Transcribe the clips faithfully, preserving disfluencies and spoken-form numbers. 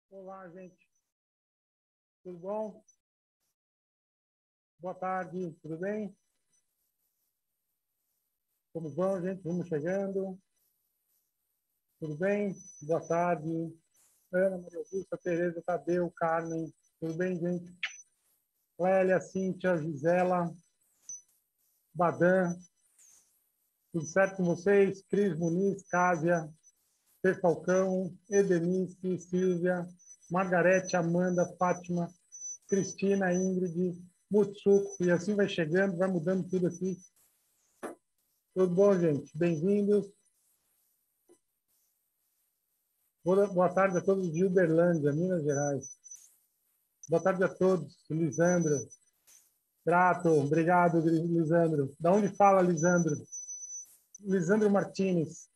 Olá, gente. Tudo bom? Boa tarde, tudo bem? Como vão, gente? Vamos chegando. Tudo bem? Boa tarde. Ana, Maria Augusta, Tereza, Tadeu, Carmen. Tudo bem, gente? Clélia, Cíntia, Gisela, Badan. Tudo certo com vocês? Cris Muniz, Cásia, Fê Falcão, Edenice, Silvia, Margarete, Amanda, Fátima, Cristina, Ingrid, Mutsuko. E assim vai chegando, vai mudando tudo aqui. Tudo bom, gente? Bem-vindos. Boa tarde a todos de Uberlândia, Minas Gerais. Boa tarde a todos. Lisandro. Grato. Obrigado, Lisandro. Da onde fala, Lisandro? Lisandro Martins.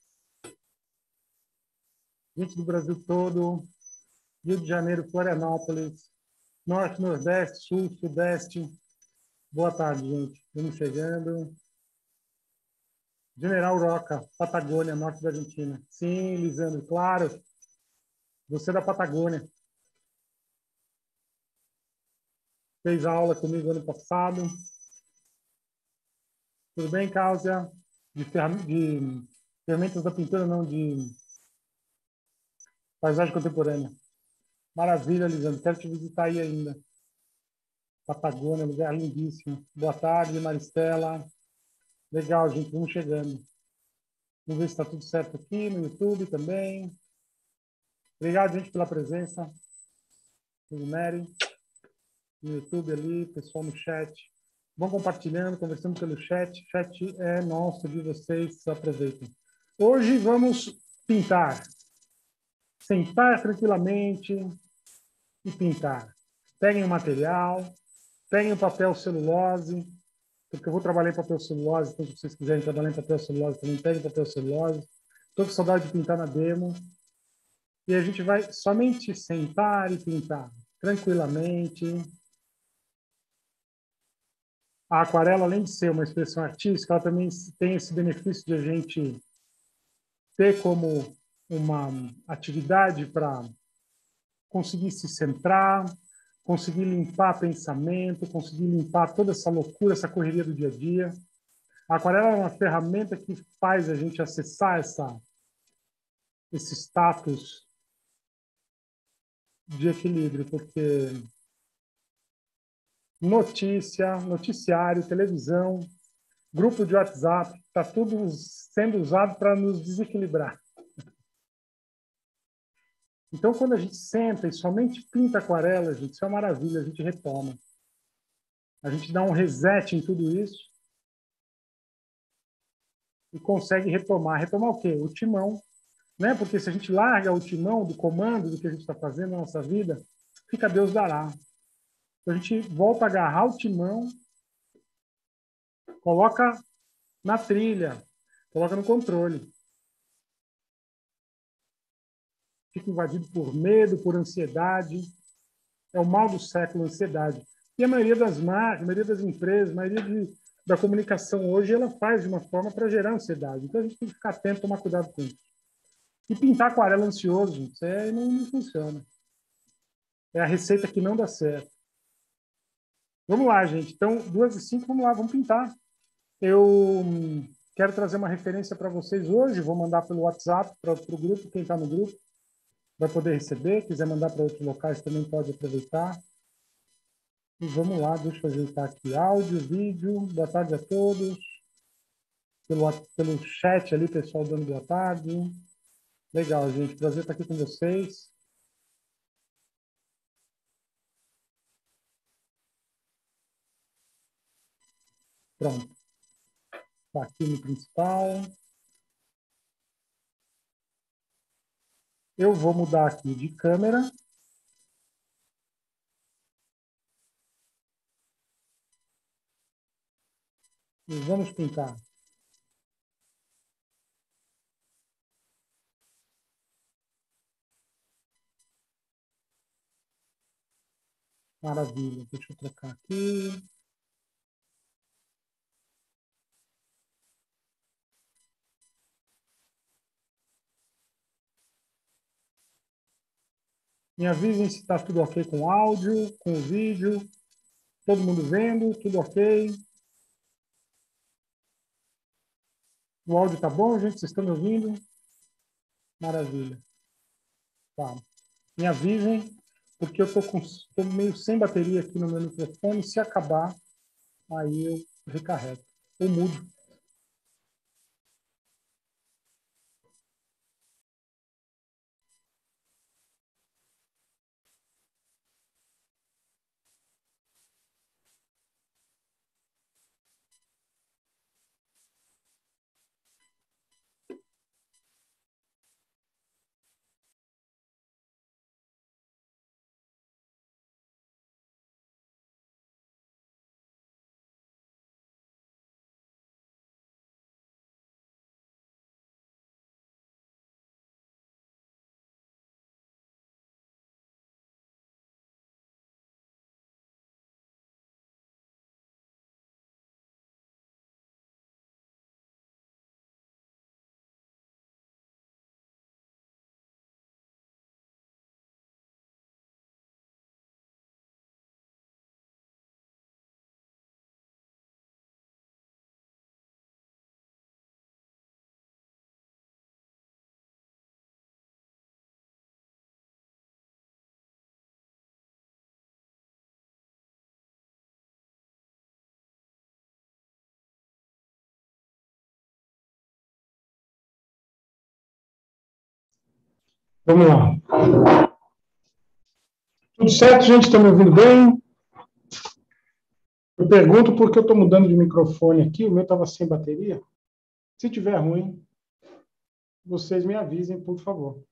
Gente do Brasil todo. Rio de Janeiro, Florianópolis. Norte, Nordeste, Sul, Sudeste. Boa tarde, gente. Vamos chegando. General Roca, Patagônia, norte da Argentina. Sim, Lisandro, claro. Você é da Patagônia. Fez aula comigo ano passado. Tudo bem, Cáusia? De, de ferramentas da pintura, não, de paisagem contemporânea. Maravilha, Lisandro. Quero te visitar aí ainda. Patagônia, lugar lindíssimo. Boa tarde, Maristela. Legal, gente. Vamos chegando. Vamos ver se está tudo certo aqui no YouTube também. Obrigado, gente, pela presença. Tudo Mary. No YouTube ali, pessoal no chat. Vão compartilhando, conversando pelo chat. O chat é nosso, de vocês. Aproveitem. Hoje vamos pintar. Sentar tranquilamente e pintar. Peguem o material, peguem o papel celulose, porque eu vou trabalhar em papel celulose, então se vocês quiserem trabalhar em papel celulose também, peguem papel celulose. Estou com saudade de pintar na demo. E a gente vai somente sentar e pintar, tranquilamente. A aquarela, além de ser uma expressão artística, ela também tem esse benefício de a gente ter como uma atividade para conseguir se centrar, conseguir limpar pensamento, conseguir limpar toda essa loucura, essa correria do dia a dia. A aquarela é uma ferramenta que faz a gente acessar essa, esse status de equilíbrio, porque notícia, noticiário, televisão, grupo de WhatsApp, está tudo sendo usado para nos desequilibrar. Então, quando a gente senta e somente pinta aquarela, gente, isso é uma maravilha, a gente retoma. A gente dá um reset em tudo isso e consegue retomar. Retomar o quê? O timão. Né? Porque se a gente larga o timão do comando do que a gente está fazendo na nossa vida, fica Deus dará. Então, a gente volta a agarrar o timão, coloca na trilha, coloca no controle. Fica invadido por medo, por ansiedade. É o mal do século, a ansiedade. E a maioria das marcas, a maioria das empresas, a maioria de, da comunicação hoje, ela faz de uma forma para gerar ansiedade. Então, a gente tem que ficar atento, tomar cuidado com isso. E pintar aquarela ansioso, isso aí não, não funciona. É a receita que não dá certo. Vamos lá, gente. Então, duas e cinco, vamos lá, vamos pintar. Eu quero trazer uma referência para vocês hoje. Vou mandar pelo WhatsApp para o grupo. Quem está no grupo vai poder receber. Quiser mandar para outros locais também pode aproveitar. E vamos lá, deixa eu ajeitar aqui áudio, vídeo. Boa tarde a todos. Pelo, pelo chat ali, pessoal dando boa tarde. Legal, gente. Prazer estar aqui com vocês. Pronto. Está aqui no principal. Eu vou mudar aqui de câmera. E vamos pintar. Maravilha. Deixa eu trocar aqui. Me avisem se está tudo ok com o áudio, com o vídeo. Todo mundo vendo, tudo ok. O áudio tá bom, gente? Vocês estão me ouvindo? Maravilha. Tá. Me avisem, porque eu tô, com, tô meio sem bateria aqui no meu microfone. Se acabar, aí eu recarrego. Eu mudo. Vamos lá. Tudo certo, gente? Estão me ouvindo bem? Eu pergunto porque eu estou mudando de microfone aqui, o meu estava sem bateria. Se tiver ruim, vocês me avisem, por favor.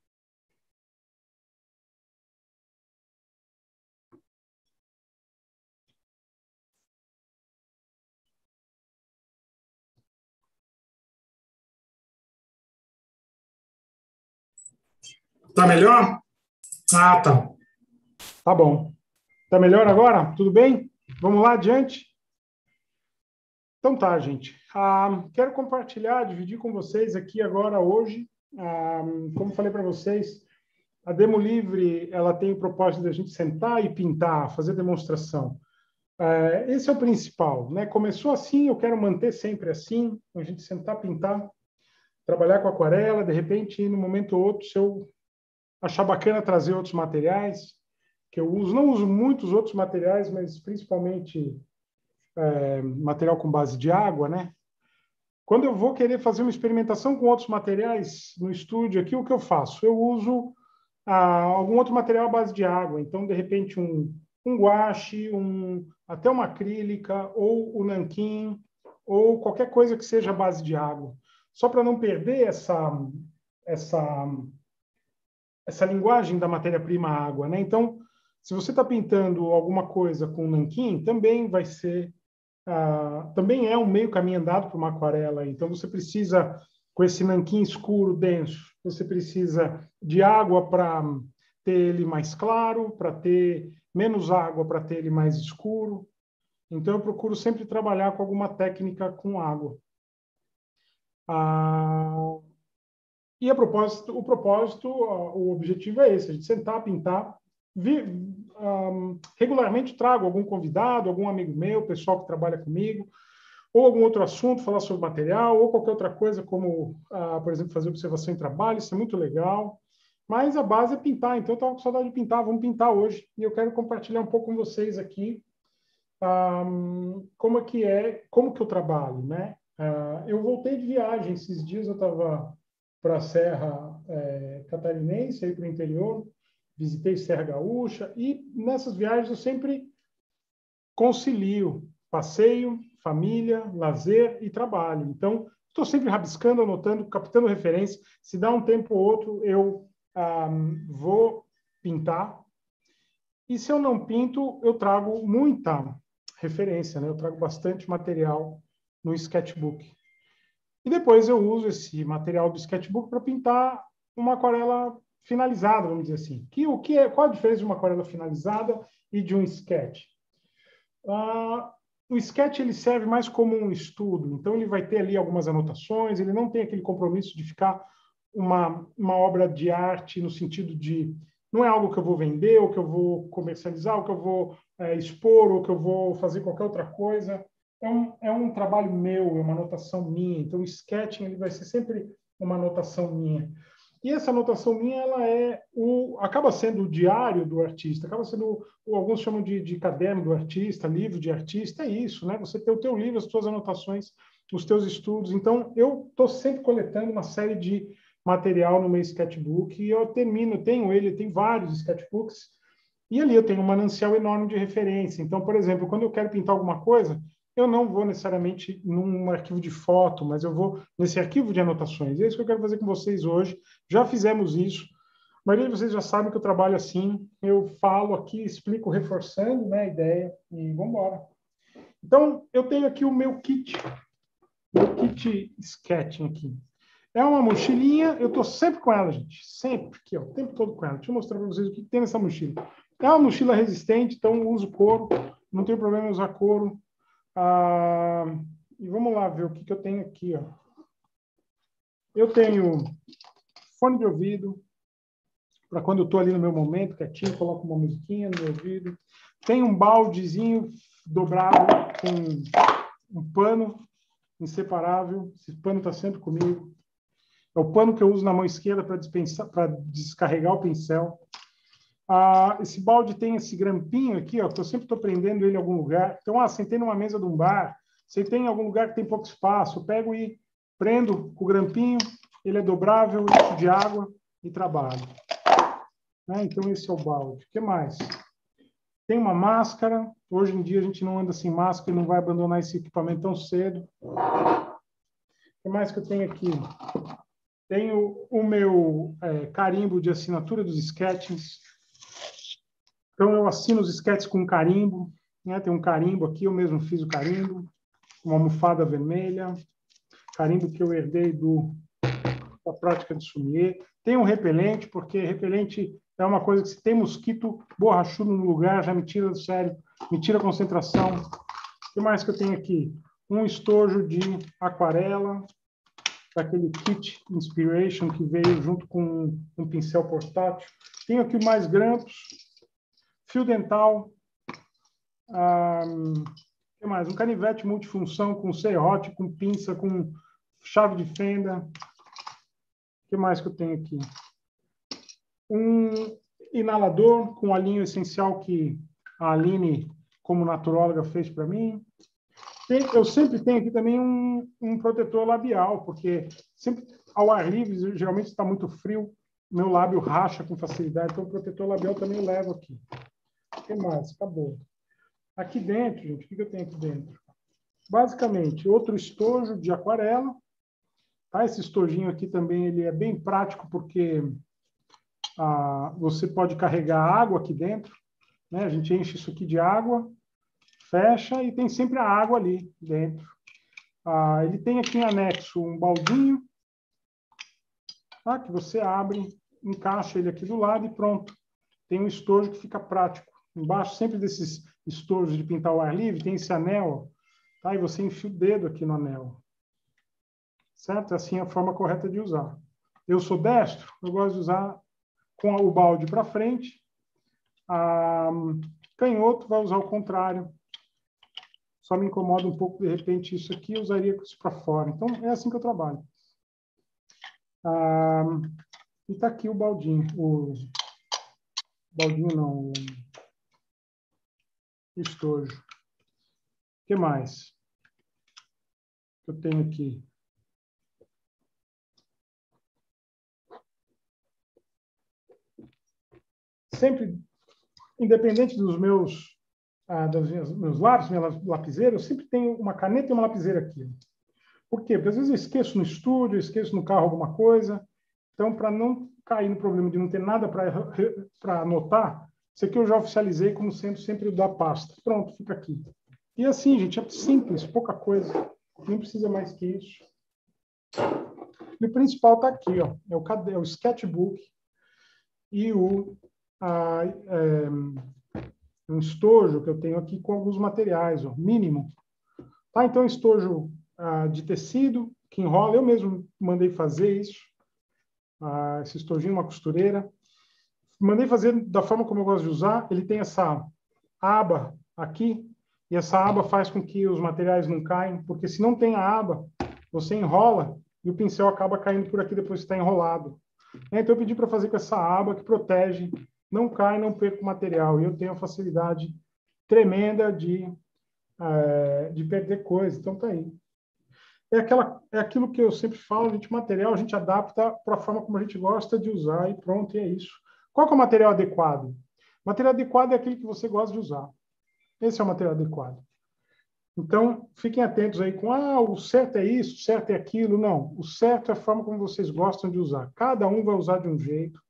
Tá melhor? Ah, tá. Tá bom. Tá melhor agora? Tudo bem? Vamos lá adiante? Então tá, gente. Ah, quero compartilhar, dividir com vocês aqui agora, hoje. Ah, como falei para vocês, a Demo Livre, ela tem o propósito de a gente sentar e pintar, fazer demonstração. Ah, esse é o principal, né? Começou assim, eu quero manter sempre assim, a gente sentar, pintar, trabalhar com aquarela, de repente, no momento ou outro, se eu achar bacana trazer outros materiais, que eu uso, não uso muitos outros materiais, mas principalmente é, material com base de água, né? Quando eu vou querer fazer uma experimentação com outros materiais no estúdio aqui, o que eu faço? Eu uso ah, algum outro material à base de água. Então, de repente, um, um guache, um, até uma acrílica, ou o nanquim, ou qualquer coisa que seja à base de água. Só para não perder essa, essa, essa linguagem da matéria-prima água, né? Então, se você está pintando alguma coisa com nanquim, também vai ser ah, também é um meio caminho andado para uma aquarela. Então, você precisa, com esse nanquim escuro, denso, você precisa de água para ter ele mais claro, para ter menos água para ter ele mais escuro. Então, eu procuro sempre trabalhar com alguma técnica com água. Ah, e a propósito, o propósito, o objetivo é esse, a gente sentar, pintar. Vi, um, regularmente trago algum convidado, algum amigo meu, pessoal que trabalha comigo, ou algum outro assunto, falar sobre material, ou qualquer outra coisa, como, uh, por exemplo, fazer observação em trabalho, isso é muito legal. Mas a base é pintar, então eu estava com saudade de pintar, vamos pintar hoje. E eu quero compartilhar um pouco com vocês aqui um, como é que é, como que eu trabalho, né? Uh, eu voltei de viagem, esses dias eu estava para a Serra é, Catarinense, aí para o interior, visitei Serra Gaúcha, e nessas viagens eu sempre concilio passeio, família, lazer e trabalho. Então, estou sempre rabiscando, anotando, captando referência. Se dá um tempo ou outro, eu um, vou pintar. E se eu não pinto, eu trago muita referência, né? Eu trago bastante material no sketchbook. E depois eu uso esse material do sketchbook para pintar uma aquarela finalizada, vamos dizer assim. Que, o que é, qual a diferença de uma aquarela finalizada e de um sketch? Uh, o sketch ele serve mais como um estudo, então ele vai ter ali algumas anotações, ele não tem aquele compromisso de ficar uma, uma obra de arte no sentido de Não é algo que eu vou vender, ou que eu vou comercializar, ou que eu vou é, expor, ou que eu vou fazer qualquer outra coisa. É um, é um trabalho meu, é uma anotação minha. Então, o sketching ele vai ser sempre uma anotação minha. E essa anotação minha, ela é o, acaba sendo o diário do artista, acaba sendo, o, alguns chamam de, de caderno do artista, livro de artista, é isso, né? Você tem o teu livro, as tuas anotações, os teus estudos. Então, eu estou sempre coletando uma série de material no meu sketchbook e eu termino, tenho ele, tem vários sketchbooks, e ali eu tenho um manancial enorme de referência. Então, por exemplo, quando eu quero pintar alguma coisa, eu não vou necessariamente num arquivo de foto, mas eu vou nesse arquivo de anotações. É isso que eu quero fazer com vocês hoje. Já fizemos isso. A maioria de vocês já sabem que eu trabalho assim. Eu falo aqui, explico reforçando, né, a ideia e vamos embora. Então, eu tenho aqui o meu kit, meu kit sketching aqui. É uma mochilinha, eu estou sempre com ela, gente. Sempre, aqui, ó, o tempo todo com ela. Deixa eu mostrar para vocês o que tem nessa mochila. É uma mochila resistente, então eu uso couro. Não tem problema em usar couro. Ah, e vamos lá ver o que, que eu tenho aqui. Ó. Eu tenho fone de ouvido, para quando eu estou ali no meu momento, quietinho, coloco uma musiquinha no meu ouvido. Tem um baldezinho dobrado com um pano inseparável. Esse pano está sempre comigo. É o pano que eu uso na mão esquerda para dispensar, para descarregar o pincel. Ah, esse balde tem esse grampinho aqui, ó, que eu sempre estou prendendo ele em algum lugar. Então, ah, sentei numa mesa de um bar, sentei em algum lugar que tem pouco espaço, eu pego e prendo com o grampinho, ele é dobrável, encho de água e trabalho. Né? Então, esse é o balde. O que mais? Tem uma máscara. Hoje em dia, a gente não anda sem máscara e não vai abandonar esse equipamento tão cedo. O que mais que eu tenho aqui? Tenho o meu é, carimbo de assinatura dos sketches. Então, eu assino os sketches com carimbo. Né? Tem um carimbo aqui, eu mesmo fiz o carimbo. Uma almofada vermelha. Carimbo que eu herdei do, da prática de sommelier. Tem um repelente, porque repelente é uma coisa que se tem mosquito borrachudo no lugar, já me tira do sério, me tira a concentração. O que mais que eu tenho aqui? Um estojo de aquarela, daquele kit Inspiration que veio junto com um pincel portátil. Tenho aqui mais grampos, fio dental, um, que mais? Um canivete multifunção com serrote, com pinça, com chave de fenda. O que mais que eu tenho aqui? Um inalador com alinho essencial que a Aline, como naturóloga, fez para mim. Eu sempre tenho aqui também um, um protetor labial, porque sempre ao ar livre, geralmente está muito frio, meu lábio racha com facilidade, então o protetor labial também eu levo aqui. O que mais? Acabou. Aqui dentro, gente, o que eu tenho aqui dentro? Basicamente, outro estojo de aquarela. Tá? Esse estojinho aqui também ele é bem prático, porque ah, você pode carregar água aqui dentro. Né? A gente enche isso aqui de água, fecha e tem sempre a água ali dentro. Ah, ele tem aqui em anexo um baldinho, tá? Que você abre, encaixa ele aqui do lado e pronto. Tem um estojo que fica prático. Embaixo sempre desses estojos de pintar ao ar livre tem esse anel, tá? E você enfia o dedo aqui no anel. Certo? Assim é a forma correta de usar. Eu sou destro, eu gosto de usar com o balde para frente. Ah, canhoto vai usar o contrário. Só me incomoda um pouco, de repente, isso aqui, eu usaria isso para fora. Então, é assim que eu trabalho. Ah, e está aqui o baldinho. O baldinho não, o estojo. O que mais eu tenho aqui? Sempre, independente dos meus, ah, dos meus lápis, minha lapiseira, eu sempre tenho uma caneta e uma lapiseira aqui. Por quê? Porque às vezes eu esqueço no estúdio, eu esqueço no carro alguma coisa. Então, para não cair no problema de não ter nada para anotar, isso aqui eu já oficializei como sendo sempre o da pasta. Pronto, fica aqui. E assim, gente, é simples, pouca coisa. Nem precisa mais que isso. E o principal está aqui, ó, é, o, é o sketchbook e o a, é, um estojo que eu tenho aqui com alguns materiais, ó, mínimo. Tá? Então, estojo ah, de tecido, que enrola, eu mesmo mandei fazer isso. Ah, esse estojinho, uma costureira. mandei fazer da forma como eu gosto de usar. Ele tem essa aba aqui, e essa aba faz com que os materiais não caem, porque se não tem a aba, você enrola e o pincel acaba caindo por aqui depois que está enrolado. Então eu pedi para fazer com essa aba que protege, não cai, não perca o material. E eu tenho a facilidade tremenda de, é, de perder coisa. Então tá aí. É, aquela, é aquilo que eu sempre falo, a gente, material a gente adapta para a forma como a gente gosta de usar e pronto, e é isso. Qual que é o material adequado? O material adequado é aquele que você gosta de usar. Esse é o material adequado. Então, fiquem atentos aí com, ah, o certo é isso, o certo é aquilo. Não, o certo é a forma como vocês gostam de usar. Cada um vai usar de um jeito.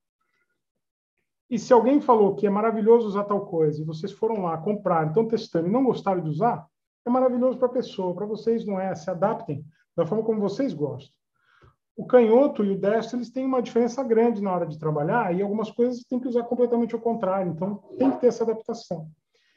E se alguém falou que é maravilhoso usar tal coisa, e vocês foram lá, compraram, estão testando e não gostaram de usar, é maravilhoso para a pessoa. Para vocês não é, se adaptem da forma como vocês gostam. O canhoto e o destro, eles têm uma diferença grande na hora de trabalhar, e algumas coisas tem que usar completamente ao contrário. Então, tem que ter essa adaptação.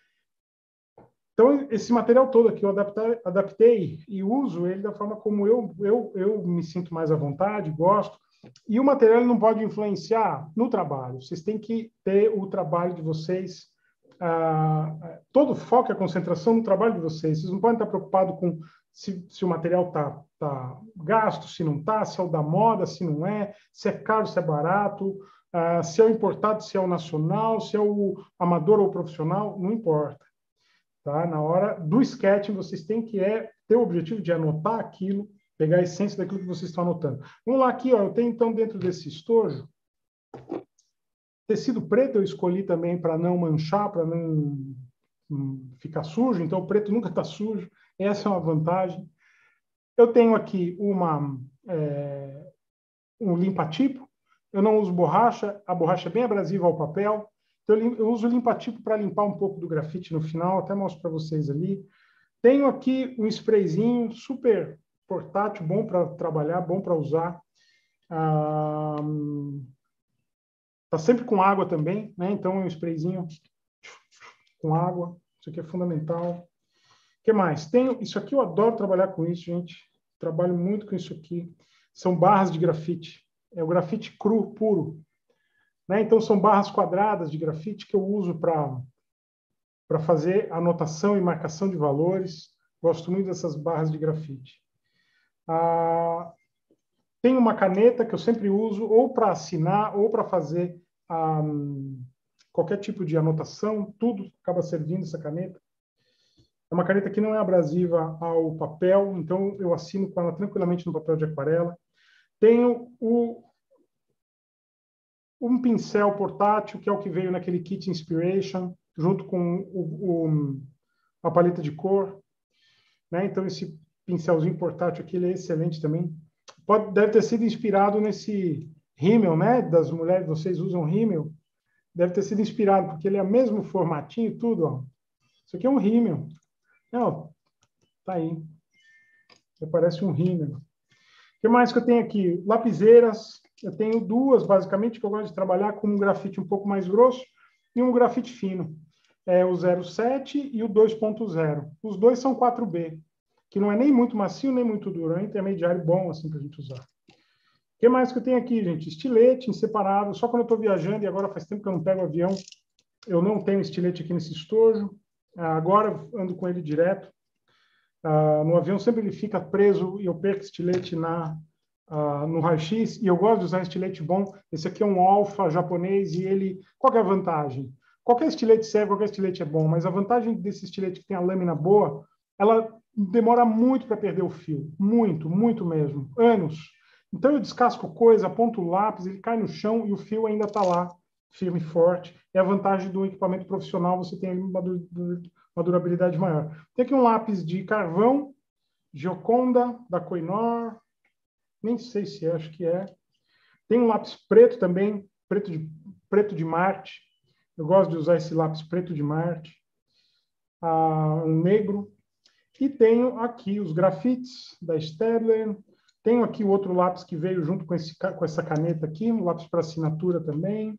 Então, esse material todo aqui eu adaptei, adaptei e uso ele da forma como eu, eu, eu me sinto mais à vontade, gosto. E o material ele não pode influenciar no trabalho. Vocês têm que ter o trabalho de vocês, ah, todo o foco e a concentração no trabalho de vocês. Vocês não podem estar preocupados com se, se o material está tá gasto, se não está, se é o da moda, se não é, se é caro, se é barato, ah, se é o importado, se é o nacional, se é o amador ou profissional, não importa. Tá? Na hora do sketching, vocês têm que é, ter o objetivo de anotar aquilo, pegar a essência daquilo que vocês estão anotando. Vamos lá aqui, ó, eu tenho então dentro desse estojo, tecido preto eu escolhi também para não manchar, para não hum, ficar sujo, então o preto nunca está sujo, essa é uma vantagem. Eu tenho aqui uma, é, um limpa-tipo, eu não uso borracha, a borracha é bem abrasiva ao papel, então eu uso o limpa-tipo para limpar um pouco do grafite no final, até mostro para vocês ali. Tenho aqui um sprayzinho super portátil, bom para trabalhar, bom para usar. Ah, tá sempre com água também, né? Então é um sprayzinho com água, isso aqui é fundamental. O que mais? Tenho, isso aqui eu adoro trabalhar com isso, gente. Trabalho muito com isso aqui. São barras de grafite. É o grafite cru, puro. Né? Então, são barras quadradas de grafite que eu uso para para fazer anotação e marcação de valores. Gosto muito dessas barras de grafite. Ah, tem uma caneta que eu sempre uso ou para assinar ou para fazer ah, qualquer tipo de anotação. Tudo acaba servindo essa caneta. É uma caneta que não é abrasiva ao papel, então eu assino com ela tranquilamente no papel de aquarela. Tenho o um pincel portátil, que é o que veio naquele kit Inspiration, junto com o, o, a paleta de cor. Né? Então, esse pincelzinho portátil aqui ele é excelente também. Pode, deve ter sido inspirado nesse rímel, né? Das mulheres, vocês usam rímel. Deve ter sido inspirado, porque ele é o mesmo formatinho, tudo. Ó. Isso aqui é um rímel. Não, tá aí. Parece um rímel. O que mais que eu tenho aqui? Lapiseiras. Eu tenho duas, basicamente, que eu gosto de trabalhar com um grafite um pouco mais grosso e um grafite fino. É o zero sete e o dois ponto zero. Os dois são quatro B, que não é nem muito macio, nem muito duro. É um intermediário bom, assim, para a gente usar. O que mais que eu tenho aqui, gente? Estilete inseparável. Só quando eu estou viajando, e agora faz tempo que eu não pego avião, eu não tenho estilete aqui nesse estojo. Agora ando com ele direto. No avião sempre ele fica preso e eu perco estilete na... Uh, no raio-x, e eu gosto de usar estilete bom. Esse aqui é um alfa japonês, e ele... Qual que é a vantagem? Qualquer estilete serve, qualquer estilete é bom, mas a vantagem desse estilete que tem a lâmina boa, ela demora muito para perder o fio. Muito, muito mesmo. Anos. Então eu descasco coisa, aponto o lápis, ele cai no chão e o fio ainda está lá, firme e forte. É a vantagem do equipamento profissional, você tem uma, du uma durabilidade maior. Tem aqui um lápis de carvão, Gioconda, da Koh-i-Noor, nem sei se é, acho que é. Tem um lápis preto também, preto de, preto de Marte. Eu gosto de usar esse lápis preto de Marte. Ah, um negro. E tenho aqui os grafites da Staedtler. Tenho aqui o outro lápis que veio junto com, esse, com essa caneta aqui, um lápis para assinatura também.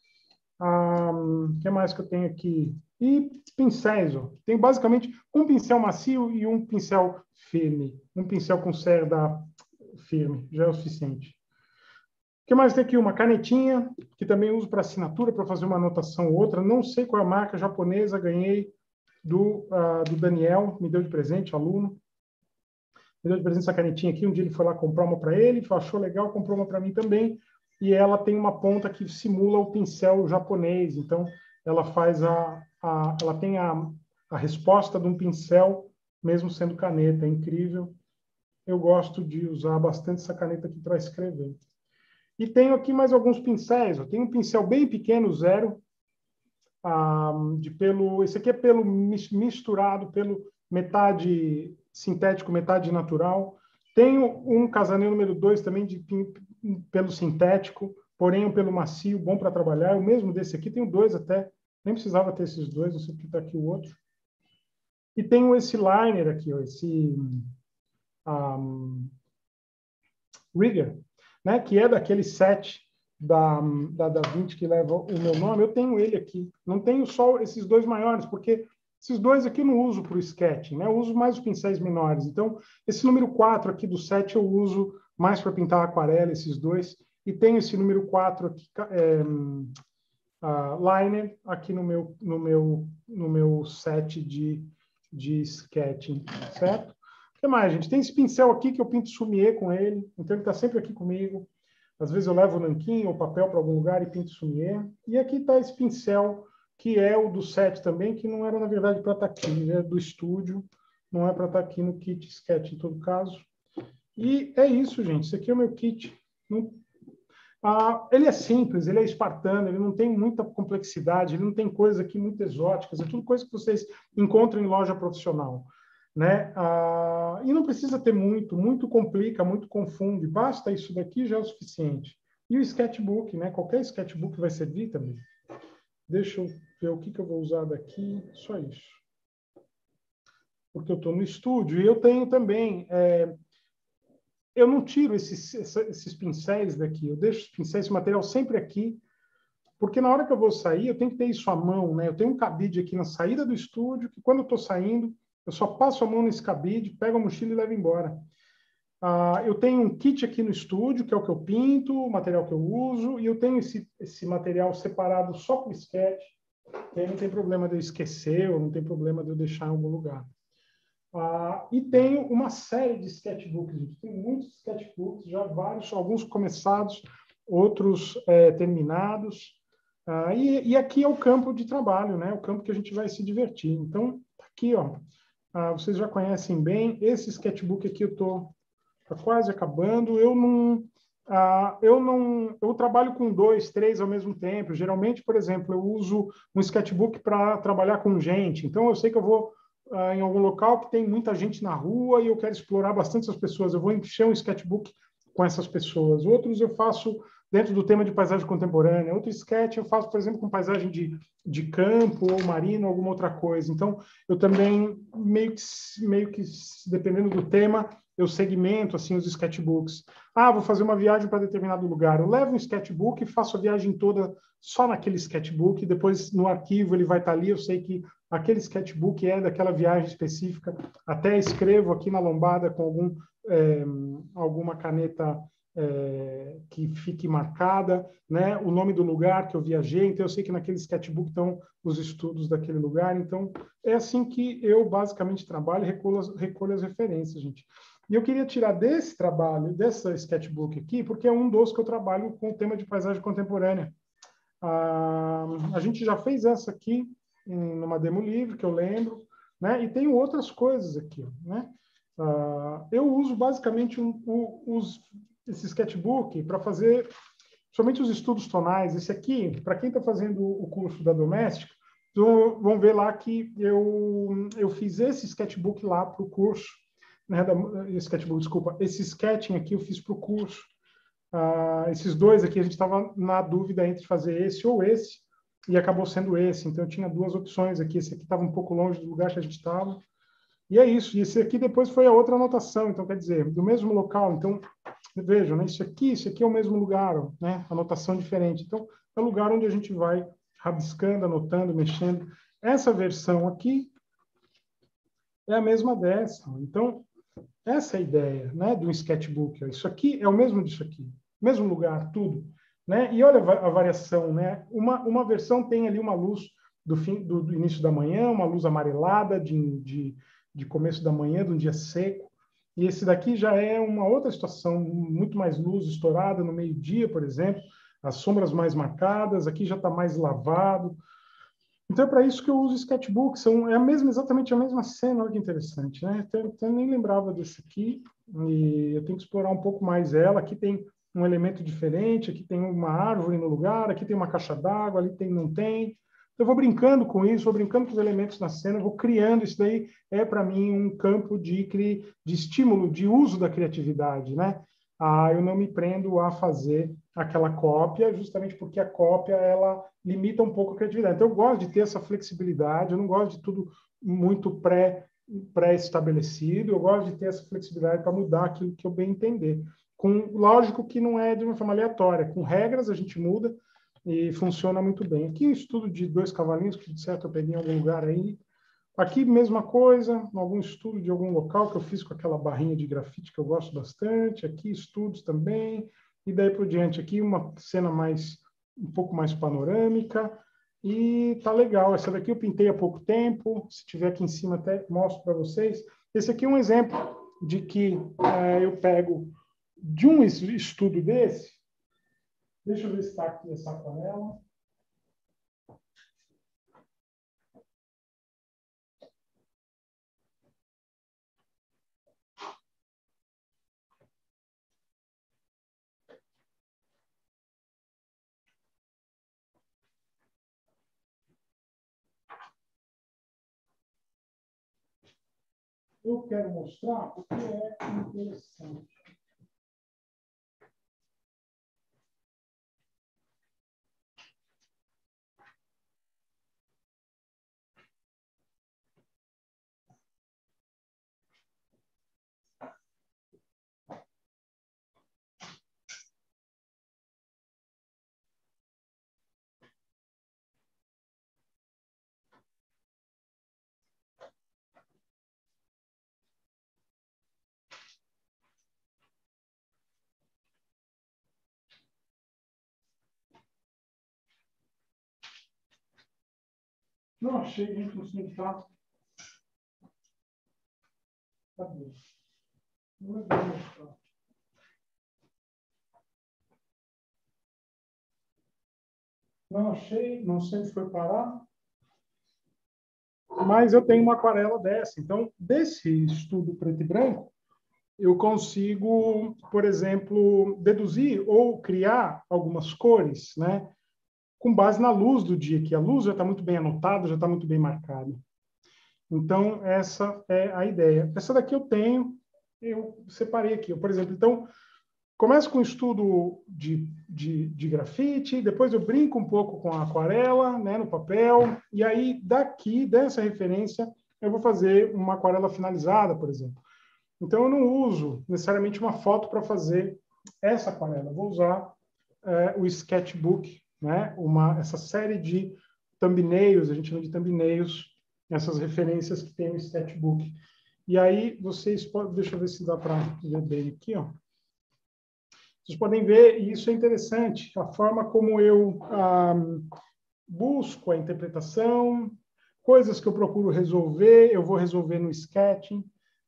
Ah, o que mais que eu tenho aqui? E pincéis. Ó. Tenho basicamente um pincel macio e um pincel firme. Um pincel com cerda firme, já é o suficiente. O que mais tem aqui? Uma canetinha, que também uso para assinatura, para fazer uma anotação ou outra. Não sei qual é a marca japonesa, ganhei do, uh, do Daniel, me deu de presente, aluno. Me deu de presente essa canetinha aqui. Um dia ele foi lá comprar uma para ele, achou legal, comprou uma para mim também. E ela tem uma ponta que simula o pincel japonês. Então, ela faz a, a ela tem a, a resposta de um pincel, mesmo sendo caneta. É incrível. Eu gosto de usar bastante essa caneta aqui para escrever. E tenho aqui mais alguns pincéis. Eu tenho um pincel bem pequeno, zero, ah, de pelo. Esse aqui é pelo misturado, pelo metade sintético, metade natural. Tenho um Casanel número dois também de pelo sintético, porém um pelo macio, bom para trabalhar. O mesmo desse aqui, tenho dois até. Nem precisava ter esses dois, não sei porque está aqui o outro. E tenho esse liner aqui, ó, esse um, Rigger, né, que é daquele set da, da Da Vinci que leva o meu nome. Eu tenho ele aqui. Não tenho só esses dois maiores, porque esses dois aqui eu não uso para o sketching, né? Eu uso mais os pincéis menores. Então, esse número quatro aqui do set eu uso mais para pintar aquarela, esses dois. E tenho esse número quatro aqui, é, uh, liner, aqui no meu, no meu, no meu set de, de sketching, certo? O que mais, gente? Tem esse pincel aqui que eu pinto sumiê com ele, então ele está sempre aqui comigo. Às vezes eu levo o nanquim ou papel para algum lugar e pinto sumiê. E aqui está esse pincel, que é o do set também, que não era, na verdade, para estar aqui. Ele é do estúdio, não é para estar aqui no kit sketch, em todo caso. E é isso, gente. Esse aqui é o meu kit. Não... Ah, ele é simples, ele é espartano, ele não tem muita complexidade, ele não tem coisas aqui muito exóticas, é tudo coisa que vocês encontram em loja profissional. Né? Ah, e não precisa ter muito, muito complica, muito confunde, basta isso daqui já é o suficiente. E o sketchbook, né? Qualquer sketchbook vai servir também. Deixa eu ver o que, que eu vou usar daqui, só isso. Porque eu estou no estúdio e eu tenho também... É, eu não tiro esses, esses pincéis daqui, eu deixo os pincéis, esse material sempre aqui, porque na hora que eu vou sair, eu tenho que ter isso à mão, né? Eu tenho um cabide aqui na saída do estúdio, que quando eu estou saindo, eu só passo a mão nesse cabide, pego a mochila e levo embora. Ah, eu tenho um kit aqui no estúdio, que é o que eu pinto, o material que eu uso, e eu tenho esse, esse material separado só para o sketch, que aí não tem problema de eu esquecer, ou não tem problema de eu deixar em algum lugar. Ah, e tenho uma série de sketchbooks, gente. Tem muitos sketchbooks, já vários, alguns começados, outros é, terminados. Ah, e, e aqui é o campo de trabalho, né? O campo que a gente vai se divertir. Então, tá aqui, ó. Ah, vocês já conhecem bem. Esse sketchbook aqui eu estou tá quase acabando. Eu não, ah, eu não, eu trabalho com dois, três ao mesmo tempo. Geralmente, por exemplo, eu uso um sketchbook para trabalhar com gente. Então, eu sei que eu vou ah, em algum local que tem muita gente na rua e eu quero explorar bastante essas pessoas. Eu vou encher um sketchbook com essas pessoas. Outros eu faço dentro do tema de paisagem contemporânea. Outro sketch eu faço, por exemplo, com paisagem de, de campo ou marino, alguma outra coisa. Então, eu também, meio que, meio que dependendo do tema, eu segmento assim, os sketchbooks. Ah, vou fazer uma viagem para determinado lugar. Eu levo um sketchbook e faço a viagem toda só naquele sketchbook. Depois, no arquivo, ele vai estar ali. Eu sei que aquele sketchbook é daquela viagem específica. Até escrevo aqui na lombada com algum, é, alguma caneta é, que fique marcada, né? O nome do lugar que eu viajei. Então, eu sei que naquele sketchbook estão os estudos daquele lugar. Então, é assim que eu basicamente trabalho e recolho, recolho as referências, gente. E eu queria tirar desse trabalho, dessa sketchbook aqui, porque é um dos que eu trabalho com o tema de paisagem contemporânea. Ah, a gente já fez essa aqui em numa demo livre, que eu lembro, né? E tenho outras coisas aqui, né? Ah, eu uso basicamente um, um, os, esse sketchbook para fazer somente os estudos tonais. Esse aqui, para quem está fazendo o curso da Doméstica, então, vão ver lá que eu, eu fiz esse sketchbook lá para o curso, né, da, sketchbook, desculpa, esse sketching aqui eu fiz para o curso. Ah, esses dois aqui a gente estava na dúvida entre fazer esse ou esse, e acabou sendo esse. Então eu tinha duas opções aqui. Esse aqui estava um pouco longe do lugar que a gente estava. E é isso. E esse aqui depois foi a outra anotação. Então, quer dizer, do mesmo local. Então, vejam, né? Isso aqui, isso aqui é o mesmo lugar, né? Anotação diferente. Então, é o lugar onde a gente vai rabiscando, anotando, mexendo. Essa versão aqui é a mesma dessa. Então, essa é a ideia, né, do sketchbook. Isso aqui é o mesmo disso aqui. mesmo lugar, tudo. Né? E olha a variação, né? Uma, uma versão tem ali uma luz do, fim, do, do início da manhã, uma luz amarelada de, de, de começo da manhã, de um dia seco. E esse daqui já é uma outra situação, muito mais luz estourada no meio-dia, por exemplo, as sombras mais marcadas, aqui já está mais lavado. Então é para isso que eu uso sketchbook, são, é a mesma, exatamente a mesma cena, olha que interessante, né? Eu, eu nem lembrava desse aqui, e eu tenho que explorar um pouco mais ela. Aqui tem um elemento diferente, aqui tem uma árvore no lugar, aqui tem uma caixa d'água, ali tem, não tem. Eu vou brincando com isso, vou brincando com os elementos na cena, vou criando. Isso daí é, para mim, um campo de, de estímulo, de uso da criatividade, né? Ah, eu não me prendo a fazer aquela cópia, justamente porque a cópia, ela limita um pouco a criatividade. Então, eu gosto de ter essa flexibilidade, eu não gosto de tudo muito pré, pré-estabelecido, eu gosto de ter essa flexibilidade para mudar aquilo que eu bem entender. Com, lógico que não é de uma forma aleatória, com regras a gente muda, e funciona muito bem. Aqui um estudo de dois cavalinhos, que de certo eu peguei em algum lugar aí. Aqui mesma coisa, algum estudo de algum local que eu fiz com aquela barrinha de grafite que eu gosto bastante. Aqui estudos também. E daí por diante aqui uma cena mais um pouco mais panorâmica. E tá legal. Essa daqui eu pintei há pouco tempo. Se tiver aqui em cima até mostro para vocês. Esse aqui é um exemplo de que uh, eu pego de um estudo desse. Deixa eu ver se está aqui essa aquarela. Eu quero mostrar porque é interessante. Não achei, gente, não sei onde está. Cadê? Não é bem mostrar. Não achei, não sei onde foi parar. Mas eu tenho uma aquarela dessa. Então, desse estudo preto e branco, eu consigo, por exemplo, deduzir ou criar algumas cores, né? Com base na luz do dia, que a luz já está muito bem anotada, já está muito bem marcada. Então, essa é a ideia. Essa daqui eu tenho, eu separei aqui. Por exemplo, então, começo com o estudo de, de, de grafite, depois eu brinco um pouco com a aquarela, né, no papel, e aí, daqui, dessa referência, eu vou fazer uma aquarela finalizada, por exemplo. Então, eu não uso necessariamente uma foto para fazer essa aquarela. Eu vou usar é, o sketchbook, né, uma, essa série de thumbnails, a gente chama de thumbnails, essas referências que tem no sketchbook. E aí, vocês podem... Deixa eu ver se dá para ver bem aqui, ó. Vocês podem ver, e isso é interessante, a forma como eu ah, busco a interpretação, coisas que eu procuro resolver, eu vou resolver no sketching.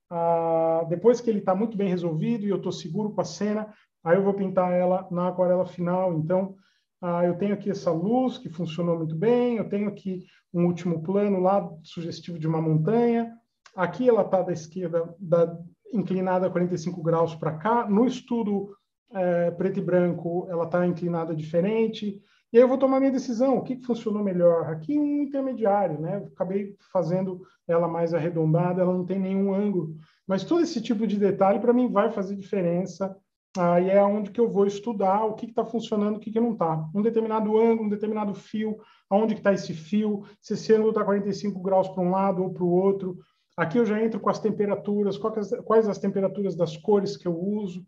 Ah, depois que ele está muito bem resolvido e eu estou seguro com a cena, aí eu vou pintar ela na aquarela final. Então, ah, eu tenho aqui essa luz que funcionou muito bem, eu tenho aqui um último plano lá, sugestivo de uma montanha. Aqui ela está da esquerda, da, inclinada quarenta e cinco graus para cá. No estudo É, preto e branco, ela está inclinada diferente, e aí eu vou tomar minha decisão, o que, que funcionou melhor? Aqui um intermediário, né? Eu acabei fazendo ela mais arredondada, ela não tem nenhum ângulo, mas todo esse tipo de detalhe para mim vai fazer diferença, aí é onde que eu vou estudar o que está funcionando, o que, que não está. Um determinado ângulo, um determinado fio, aonde que está esse fio, se esse ângulo está quarenta e cinco graus para um lado ou para o outro. Aqui eu já entro com as temperaturas, quais, quais as temperaturas das cores que eu uso.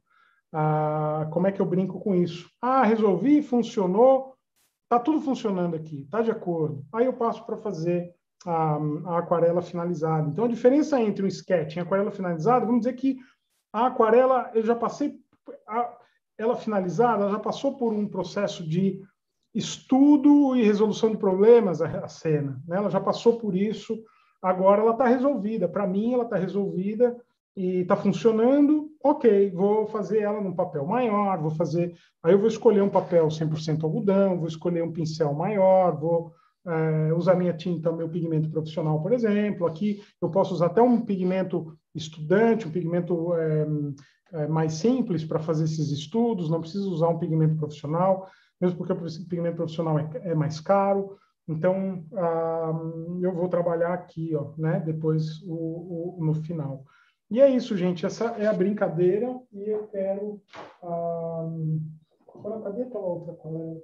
Ah, como é que eu brinco com isso? Ah, resolvi, funcionou, está tudo funcionando aqui, está de acordo. Aí eu passo para fazer a, a aquarela finalizada. Então, a diferença entre um sketch e a aquarela finalizada, vamos dizer que a aquarela, eu já passei... A, ela finalizada, ela já passou por um processo de estudo e resolução de problemas, a, a cena, né? Ela já passou por isso, agora ela está resolvida. Para mim, ela está resolvida e está funcionando. Ok, vou fazer ela num papel maior, vou fazer... Aí eu vou escolher um papel cem por cento algodão, vou escolher um pincel maior, vou é, usar minha tinta, meu pigmento profissional, por exemplo. Aqui eu posso usar até um pigmento estudante, um pigmento é, é, mais simples para fazer esses estudos, não preciso usar um pigmento profissional, mesmo porque o pigmento profissional é, é mais caro. Então, ah, eu vou trabalhar aqui, ó, né, depois o, o, no final. E é isso, gente. Essa é a brincadeira e eu quero... Ah, cadê aquela outra colega?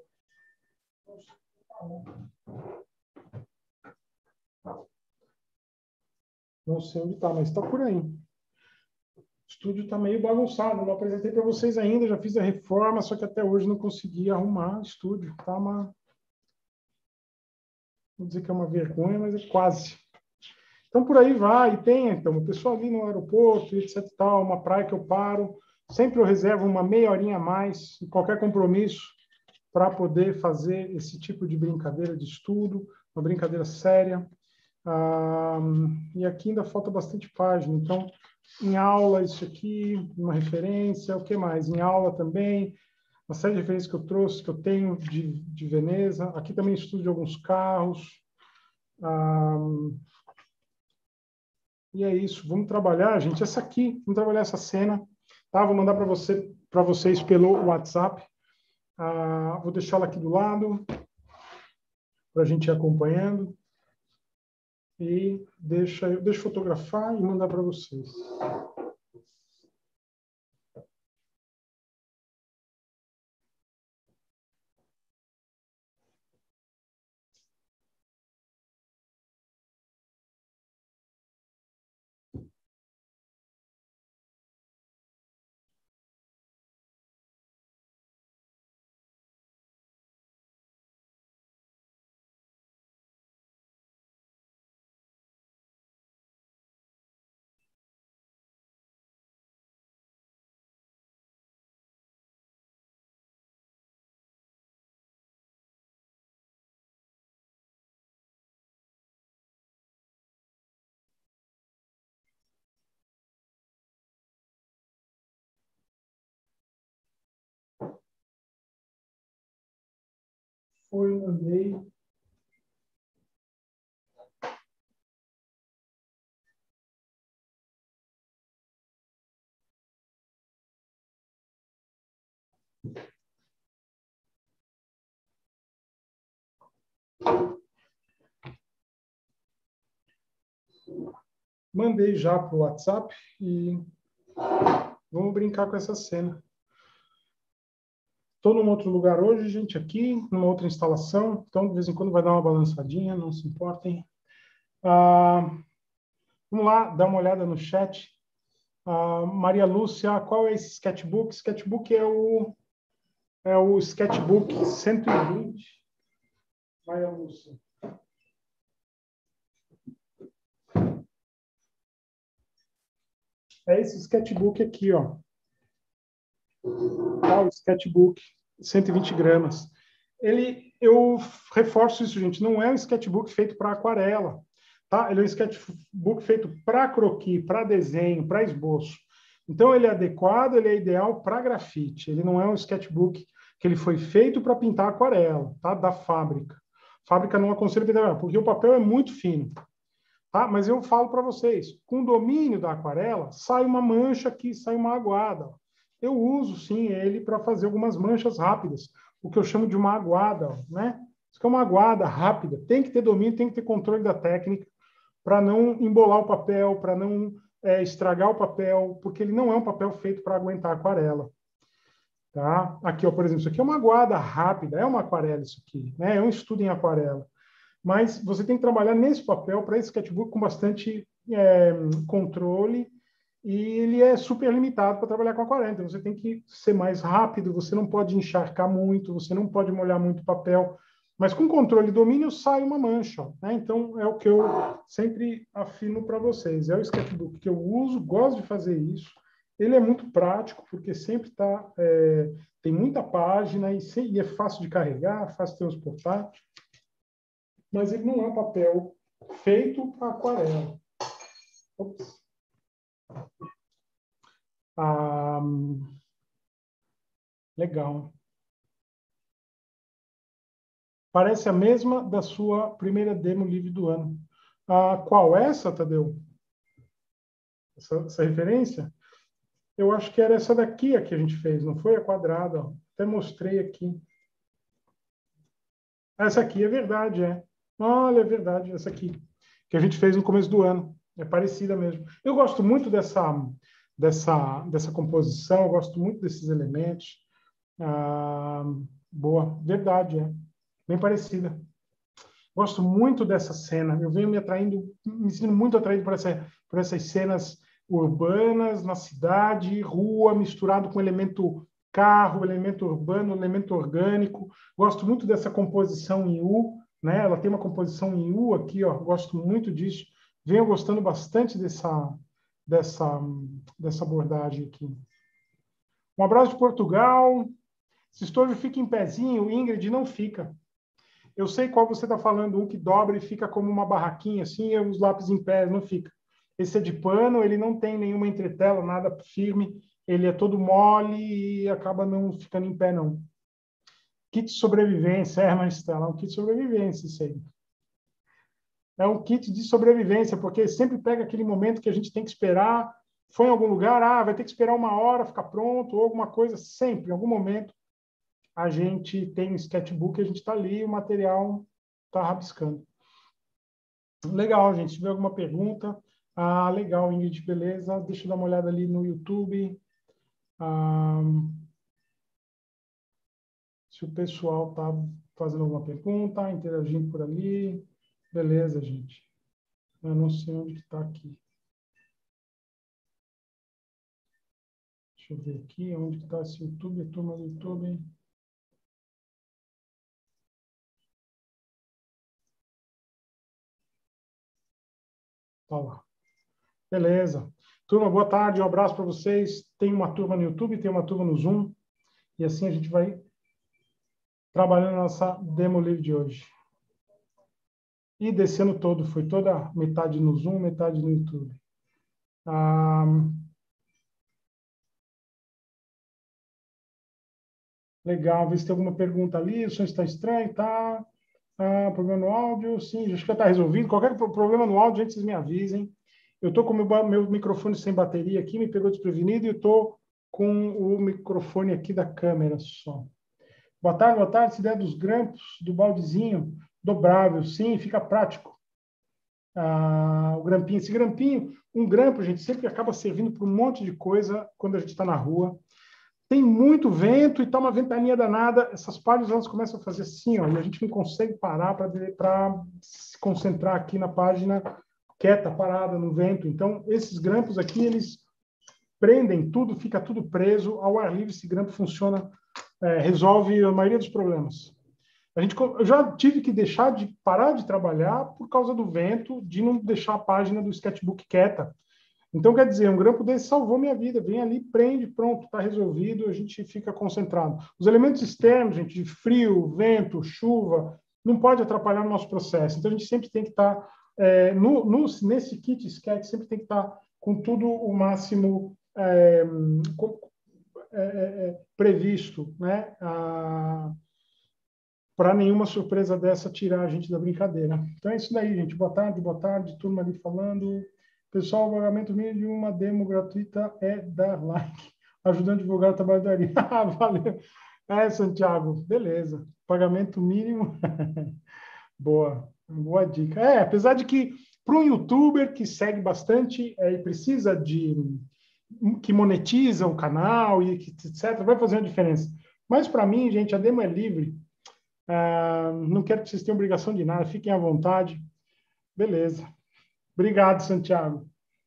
Não sei onde está, mas está por aí. O estúdio está meio bagunçado. Não apresentei para vocês ainda, já fiz a reforma, só que até hoje não consegui arrumar o estúdio. Tá uma... Vou dizer que é uma vergonha, mas é quase. Então, por aí vai. E tem, então, o pessoal ali no aeroporto, etc e tal, uma praia que eu paro. Sempre eu reservo uma meia horinha a mais, em qualquer compromisso, para poder fazer esse tipo de brincadeira de estudo, uma brincadeira séria. Ah, e aqui ainda falta bastante página. Então, em aula, isso aqui, uma referência. O que mais? Em aula também, uma série de referências que eu trouxe, que eu tenho de, de Veneza. Aqui também estudo de alguns carros. Ah, e é isso. Vamos trabalhar, gente. Essa aqui, vamos trabalhar essa cena. Tá? Vou mandar para você, para vocês pelo WhatsApp. Ah, vou deixá-la aqui do lado, para a gente ir acompanhando. E deixa, eu deixo fotografar e mandar para vocês. Foi, mandei. Mandei já para o WhatsApp e vamos brincar com essa cena. Estou num outro lugar hoje, gente, aqui, numa outra instalação, então de vez em quando vai dar uma balançadinha, não se importem. Ah, vamos lá, dar uma olhada no chat. Ah, Maria Lúcia, qual é esse sketchbook? Sketchbook é o, é o sketchbook cento e vinte. Maria Lúcia. É esse sketchbook aqui, ó. Tá, o sketchbook, cento e vinte gramas. Ele, eu reforço isso, gente, não é um sketchbook feito para aquarela, tá? Ele é um sketchbook feito para croquis, para desenho, para esboço. Então, ele é adequado, ele é ideal para grafite. Ele não é um sketchbook que ele foi feito para pintar aquarela, tá? Da fábrica. A fábrica não aconselha pintar, porque o papel é muito fino. Tá? Mas eu falo para vocês, com o domínio da aquarela, sai uma mancha aqui, sai uma aguada. Eu uso, sim, ele para fazer algumas manchas rápidas, o que eu chamo de uma aguada, né? Isso que é uma aguada rápida. Tem que ter domínio, tem que ter controle da técnica para não embolar o papel, para não é, estragar o papel, porque ele não é um papel feito para aguentar aquarela. Tá? Aqui, ó, por exemplo, isso aqui é uma aguada rápida, é uma aquarela isso aqui, né? É um estudo em aquarela. Mas você tem que trabalhar nesse papel para esse sketchbook com bastante é, controle e ele é super limitado para trabalhar com aquarela. Então, você tem que ser mais rápido, você não pode encharcar muito, você não pode molhar muito o papel, mas com controle e domínio sai uma mancha. Né? Então, é o que eu sempre afirmo para vocês. É o sketchbook que eu uso, gosto de fazer isso, Ele é muito prático, porque sempre tá, é, tem muita página e, se, e é fácil de carregar, fácil de transportar, mas ele não é um papel feito para aquarela. Ops. Ah, legal. Parece a mesma da sua primeira demo livre do ano. Ah, qual essa, Tadeu? Essa, essa referência? Eu acho que era essa daqui a que a gente fez, não foi? A quadrada. Ó. Até mostrei aqui. Essa aqui é verdade, é. Olha, é verdade, essa aqui. Que a gente fez no começo do ano. É parecida mesmo. Eu gosto muito dessa, dessa, dessa composição, eu gosto muito desses elementos. Ah, boa, verdade, é. Bem parecida. Gosto muito dessa cena. Eu venho me atraindo, me sinto muito atraído por, essa, por essas cenas urbanas, na cidade, rua, misturado com elemento carro, elemento urbano, elemento orgânico. Gosto muito dessa composição em U, né? Ela tem uma composição em U aqui, ó. Gosto muito disso. Venho gostando bastante dessa, dessa, dessa abordagem aqui. Um abraço de Portugal. Se estojo fica em pezinho, Ingrid, não fica. Eu sei qual você está falando, um que dobra e fica como uma barraquinha, assim, e os lápis em pé, não fica. Esse é de pano, ele não tem nenhuma entretela, nada firme, ele é todo mole e acaba não ficando em pé, não. Kit de sobrevivência, é, Maristela, é um kit de sobrevivência, isso aí. É um kit de sobrevivência, porque sempre pega aquele momento que a gente tem que esperar, foi em algum lugar, ah, vai ter que esperar uma hora, ficar pronto, ou alguma coisa, sempre, em algum momento, a gente tem um sketchbook, a gente está ali, o material está rabiscando. Legal, gente. Se tiver alguma pergunta, ah, legal, Ingrid, beleza. Deixa eu dar uma olhada ali no YouTube. Ah, se o pessoal está fazendo alguma pergunta, interagindo por ali. Beleza, gente. Eu não sei onde está aqui. Deixa eu ver aqui, onde está esse YouTube, a turma do YouTube. Tá lá. Beleza. Turma, boa tarde, um abraço para vocês. Tem uma turma no YouTube, tem uma turma no Zoom. E assim a gente vai trabalhando a nossa demo livre de hoje. E desse ano todo, foi toda metade no Zoom, metade no YouTube. Ah, legal, ver se tem alguma pergunta ali. O som está estranho, tá? Ah, problema no áudio, sim, acho que já está resolvido. Qualquer problema no áudio, gente, vocês me avisem. Eu estou com o meu, meu microfone sem bateria aqui, me pegou desprevenido e estou com o microfone aqui da câmera só. Boa tarde, boa tarde. Essa ideia dos grampos, do baldezinho dobrável, sim, fica prático. Ah, o grampinho, esse grampinho, um grampo, gente, sempre acaba servindo para um monte de coisa quando a gente está na rua. Tem muito vento e está uma ventania danada, essas páginas elas começam a fazer assim, ó, e a gente não consegue parar para se concentrar aqui na página quieta, parada, no vento. Então, esses grampos aqui, eles prendem tudo, fica tudo preso. Ao ar livre, esse grampo funciona, é, resolve a maioria dos problemas. A gente, eu já tive que deixar de parar de trabalhar por causa do vento, de não deixar a página do sketchbook quieta. Então, quer dizer, um grampo desse salvou minha vida. Vem ali, prende, pronto, está resolvido, a gente fica concentrado. Os elementos externos, gente, de frio, vento, chuva, não pode atrapalhar o nosso processo. Então, a gente sempre tem que estar, é, no, no, nesse kit sketch, sempre tem que estar com tudo o máximo é, com, é, é, previsto, né? Ah, para nenhuma surpresa dessa tirar a gente da brincadeira. Então é isso daí, gente. Boa tarde, boa tarde, turma ali falando. Pessoal, o pagamento mínimo de uma demo gratuita é dar like, ajudando a divulgar o trabalho da Ari. Valeu. É, Santiago, beleza. Pagamento mínimo. Boa, boa dica. É, apesar de que para um youtuber que segue bastante é, e precisa de que monetiza o canal e que, etcétera, vai fazer uma diferença. Mas para mim, gente, a demo é livre. Ah, não quero que vocês tenham obrigação de nada, fiquem à vontade. Beleza. Obrigado, Santiago.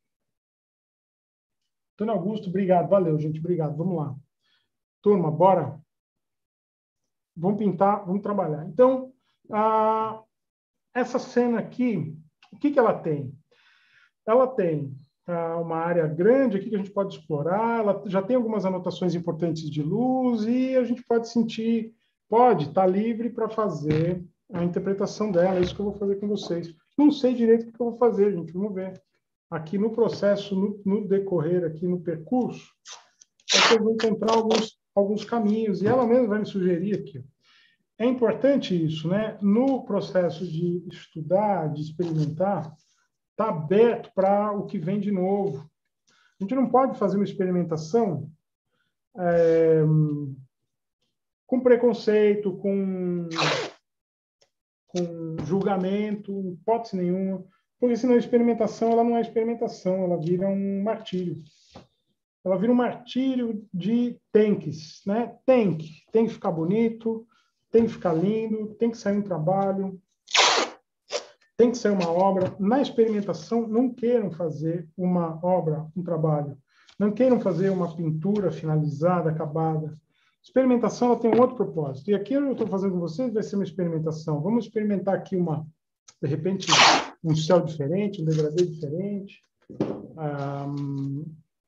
Antônio Augusto, obrigado. Valeu, gente. Obrigado. Vamos lá. Turma, bora. Vamos pintar, vamos trabalhar. Então, ah, essa cena aqui, o que, que ela tem? Ela tem uma área grande aqui que a gente pode explorar, ela já tem algumas anotações importantes de luz e a gente pode sentir, pode estar livre para fazer a interpretação dela, é isso que eu vou fazer com vocês. Não sei direito o que eu vou fazer, gente, vamos ver. Aqui no processo, no, no decorrer, aqui no percurso, é que eu vou encontrar alguns, alguns caminhos, e ela mesma vai me sugerir aqui. É importante isso, né? No processo de estudar, de experimentar, está aberto para o que vem de novo. A gente não pode fazer uma experimentação é, com preconceito, com, com julgamento, hipótese nenhuma, porque senão a experimentação ela não é experimentação, ela vira um martírio. Ela vira um martírio de tanques, né? Tem que, tem que ficar bonito, tem que ficar lindo, tem que sair um trabalho, tem que sair uma obra. Na experimentação, não queiram fazer uma obra, um trabalho. Não queiram fazer uma pintura finalizada, acabada. Experimentação ela tem um outro propósito. E aqui eu estou fazendo com vocês vai ser uma experimentação. Vamos experimentar aqui uma, de repente, um céu diferente, um degradê diferente. Um,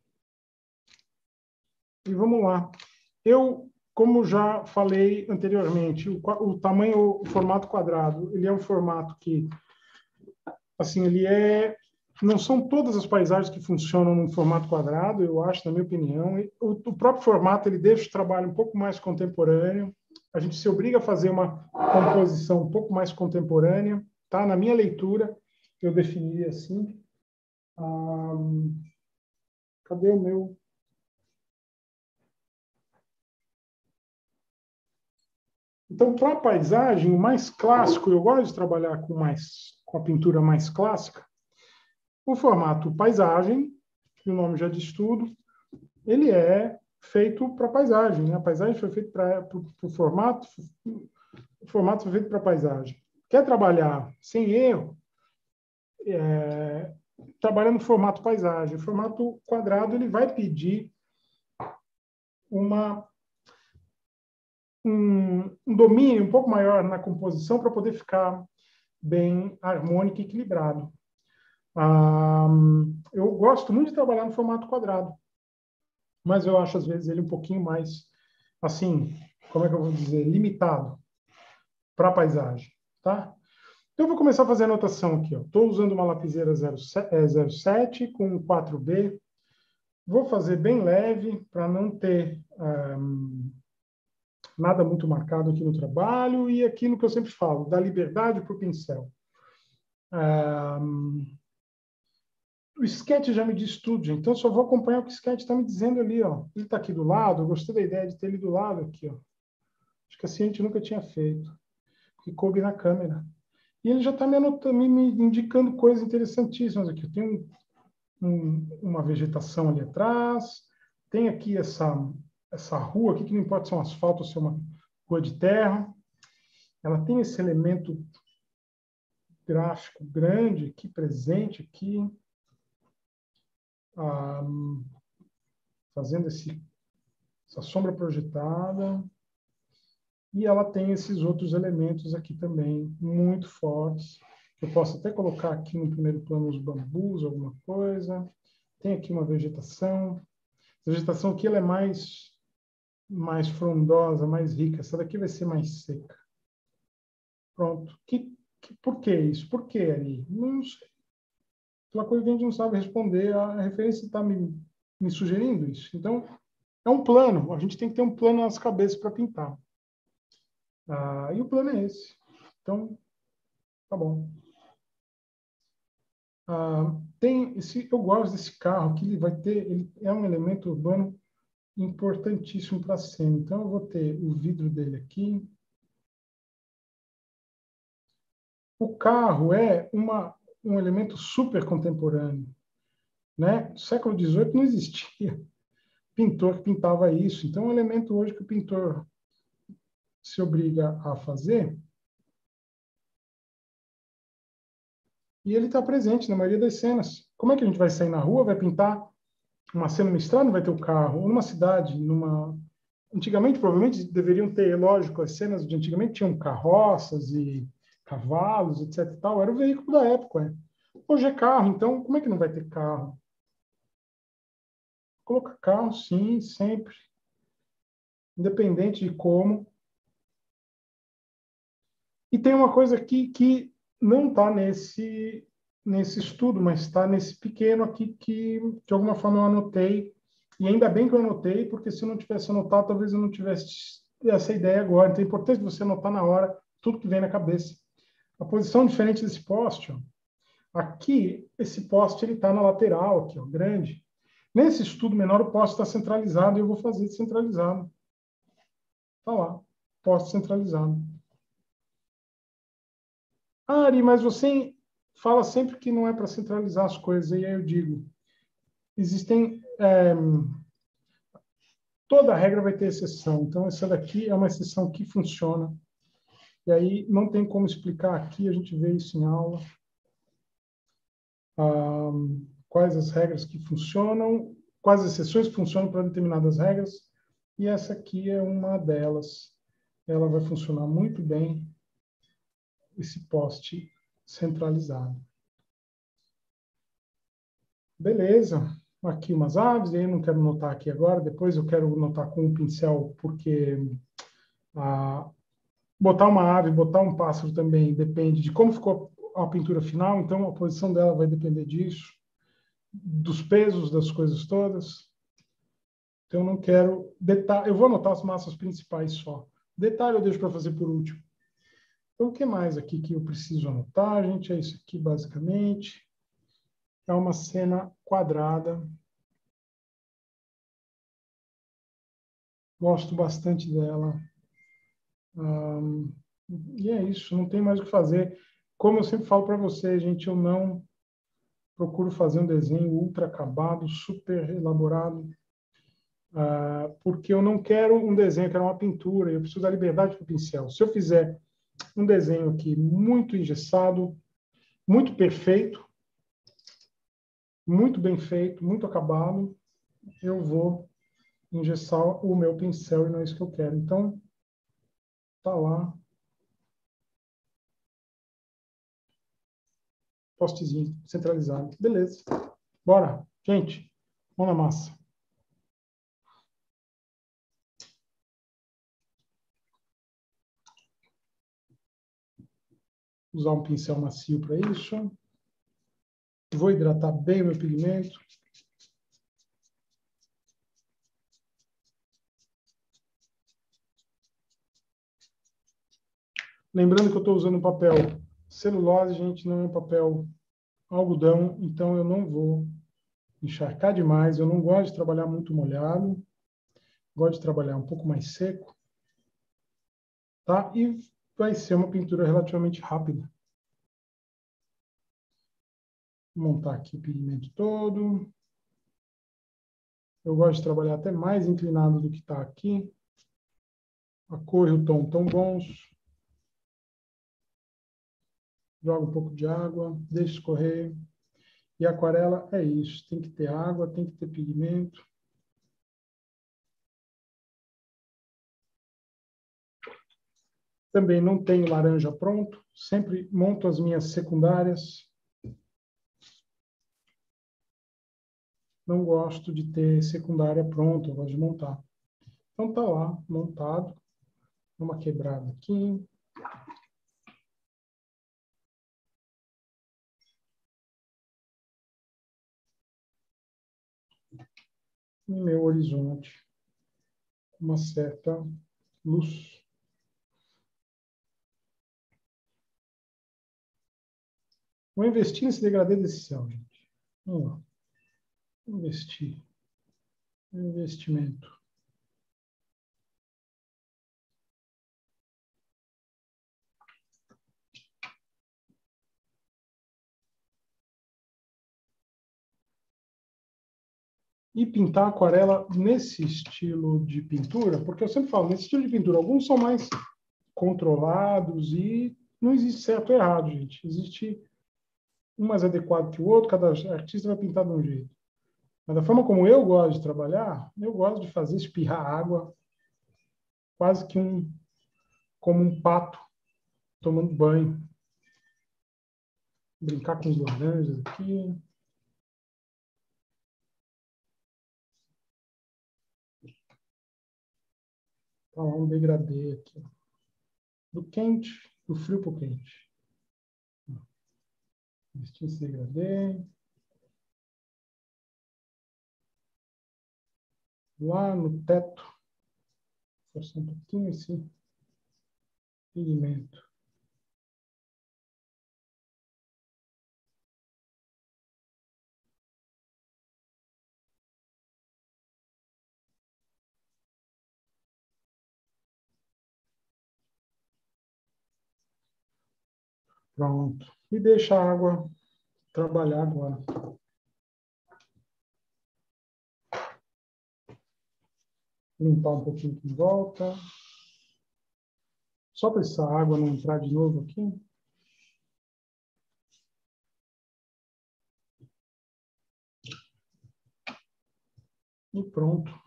e vamos lá. Eu, como já falei anteriormente, o, o tamanho, o formato quadrado, ele é um formato que assim, ele é... Não são todas as paisagens que funcionam num formato quadrado, eu acho, na minha opinião. O, o próprio formato, ele deixa o trabalho um pouco mais contemporâneo. A gente se obriga a fazer uma composição um pouco mais contemporânea. Tá? Na minha leitura, eu definiria assim. Ah, cadê o meu... Então, para a paisagem, o mais clássico, eu gosto de trabalhar com, mais, com a pintura mais clássica. O formato paisagem, que o nome já diz tudo, ele é feito para paisagem. Né? A paisagem foi feita para o formato, o formato foi feito para paisagem. Quer trabalhar sem erro, é, trabalha no formato paisagem. O formato quadrado ele vai pedir uma... Um, um domínio um pouco maior na composição para poder ficar bem harmônico e equilibrado. Ah, eu gosto muito de trabalhar no formato quadrado, mas eu acho, às vezes, ele um pouquinho mais, assim, como é que eu vou dizer, limitado para a paisagem. Tá? Então, eu vou começar a fazer a anotação aqui. Estou usando uma lapiseira zero sete com quatro B. Vou fazer bem leve para não ter... Um, nada muito marcado aqui no trabalho, e aquilo que eu sempre falo, da liberdade para o pincel. Um, o sketch já me diz tudo, gente. Então eu só vou acompanhar o que o sketch está me dizendo ali. Ó. Ele está aqui do lado, eu gostei da ideia de ter ele do lado aqui. Ó. Acho que assim a gente nunca tinha feito, porque coube na câmera. E ele já está me, me, me indicando coisas interessantíssimas aqui. Eu tenho um, um, uma vegetação ali atrás, tem aqui essa... essa rua aqui, que não importa se é um asfalto ou se é uma rua de terra, ela tem esse elemento gráfico grande aqui, presente aqui, ah, fazendo esse, essa sombra projetada, e ela tem esses outros elementos aqui também, muito fortes. Eu posso até colocar aqui no primeiro plano os bambus, alguma coisa. Tem aqui uma vegetação. A vegetação aqui ela é mais... mais frondosa, mais rica. Essa daqui vai ser mais seca. Pronto. Que, que, por que isso? Por que ali? Não sei. Aquela coisa que a gente não sabe responder. A referência está me, me sugerindo isso. Então, é um plano. A gente tem que ter um plano nas cabeças para pintar. Ah, e o plano é esse. Então, tá bom. Ah, tem esse, eu gosto desse carro que ele vai ter, ele é um elemento urbano importantíssimo para a cena. Então, eu vou ter o vidro dele aqui. O carro é uma, um elemento super contemporâneo. Né? No século dezoito não existia pintor que pintava isso. Então, é um elemento hoje que o pintor se obriga a fazer. E ele está presente na maioria das cenas. Como é que a gente vai sair na rua, vai pintar uma cena numa estrada, não vai ter o carro, ou numa cidade, numa... Antigamente, provavelmente, deveriam ter, lógico, as cenas de antigamente tinham carroças e cavalos, etc e tal, era o veículo da época. Né? Hoje é carro, então, como é que não vai ter carro? Colocar carro, sim, sempre. Independente de como. E tem uma coisa aqui que não está nesse, nesse estudo, mas está nesse pequeno aqui que, de alguma forma, eu anotei. E ainda bem que eu anotei, porque se eu não tivesse anotado, talvez eu não tivesse essa ideia agora. Então é importante você anotar na hora tudo que vem na cabeça. A posição diferente desse poste, ó. Aqui, esse poste está na lateral, aqui, ó, grande. Nesse estudo menor, o poste está centralizado e eu vou fazer centralizado. Está lá, poste centralizado. Ah, Ari, mas você fala sempre que não é para centralizar as coisas. E aí eu digo, existem... É, toda regra vai ter exceção. Então, essa daqui é uma exceção que funciona. E aí não tem como explicar aqui, a gente vê isso em aula. Ah, quais as regras que funcionam, quais as exceções que funcionam para determinadas regras. E essa aqui é uma delas. Ela vai funcionar muito bem, esse poste centralizado. Beleza. Aqui umas aves, eu não quero notar aqui agora, depois eu quero notar com um pincel, porque ah, botar uma ave, botar um pássaro também depende de como ficou a pintura final, então a posição dela vai depender disso, dos pesos das coisas todas. Então eu não quero detalhe, eu vou anotar as massas principais só. Detalhe eu deixo para fazer por último. Então o que mais aqui que eu preciso anotar, gente? É isso aqui basicamente. É uma cena quadrada. Gosto bastante dela. Hum, e é isso, não tem mais o que fazer. Como eu sempre falo para vocês, gente, eu não procuro fazer um desenho ultra acabado, super elaborado, uh, porque eu não quero um desenho, eu quero uma pintura, eu preciso da liberdade para o pincel. Se eu fizer um desenho aqui muito engessado, muito perfeito, muito bem feito, muito acabado, eu vou engessar o meu pincel e não é isso que eu quero. Então, tá lá. Postezinho centralizado. Beleza. Bora. Gente, mão na massa. Usar um pincel macio para isso. Vou hidratar bem o meu pigmento. Lembrando que eu estou usando papel celulose, gente, não é um papel algodão, então eu não vou encharcar demais. Eu não gosto de trabalhar muito molhado. Gosto de trabalhar um pouco mais seco. Tá? E vai ser uma pintura relativamente rápida. Vou montar aqui o pigmento todo. Eu gosto de trabalhar até mais inclinado do que está aqui. A cor e o tom estão bons. Joga um pouco de água, deixa escorrer. E aquarela é isso. Tem que ter água, tem que ter pigmento. Também não tenho laranja pronto. Sempre monto as minhas secundárias. Não gosto de ter secundária pronta, eu gosto de montar. Então tá lá, montado. Uma quebrada aqui. E meu horizonte. Uma certa luz. Vou investir nesse degradê desse céu, gente. Vamos lá. Investir. Investimento. E pintar aquarela nesse estilo de pintura, porque eu sempre falo, nesse estilo de pintura, alguns são mais controlados e não existe certo ou errado, gente. Existe um mais adequado que o outro, cada artista vai pintar de um jeito. Mas da forma como eu gosto de trabalhar, eu gosto de fazer espirrar água, quase que um, como um pato tomando banho. Brincar com os laranjas aqui. Tá lá um degradê aqui. Do quente, do frio para o quente. Vestir esse degradê. Lá no teto. Forçar um pouquinho esse pigmento. Pronto. E deixa a água trabalhar agora. Limpar um pouquinho aqui em volta. Só para essa água não entrar de novo aqui. E pronto. Um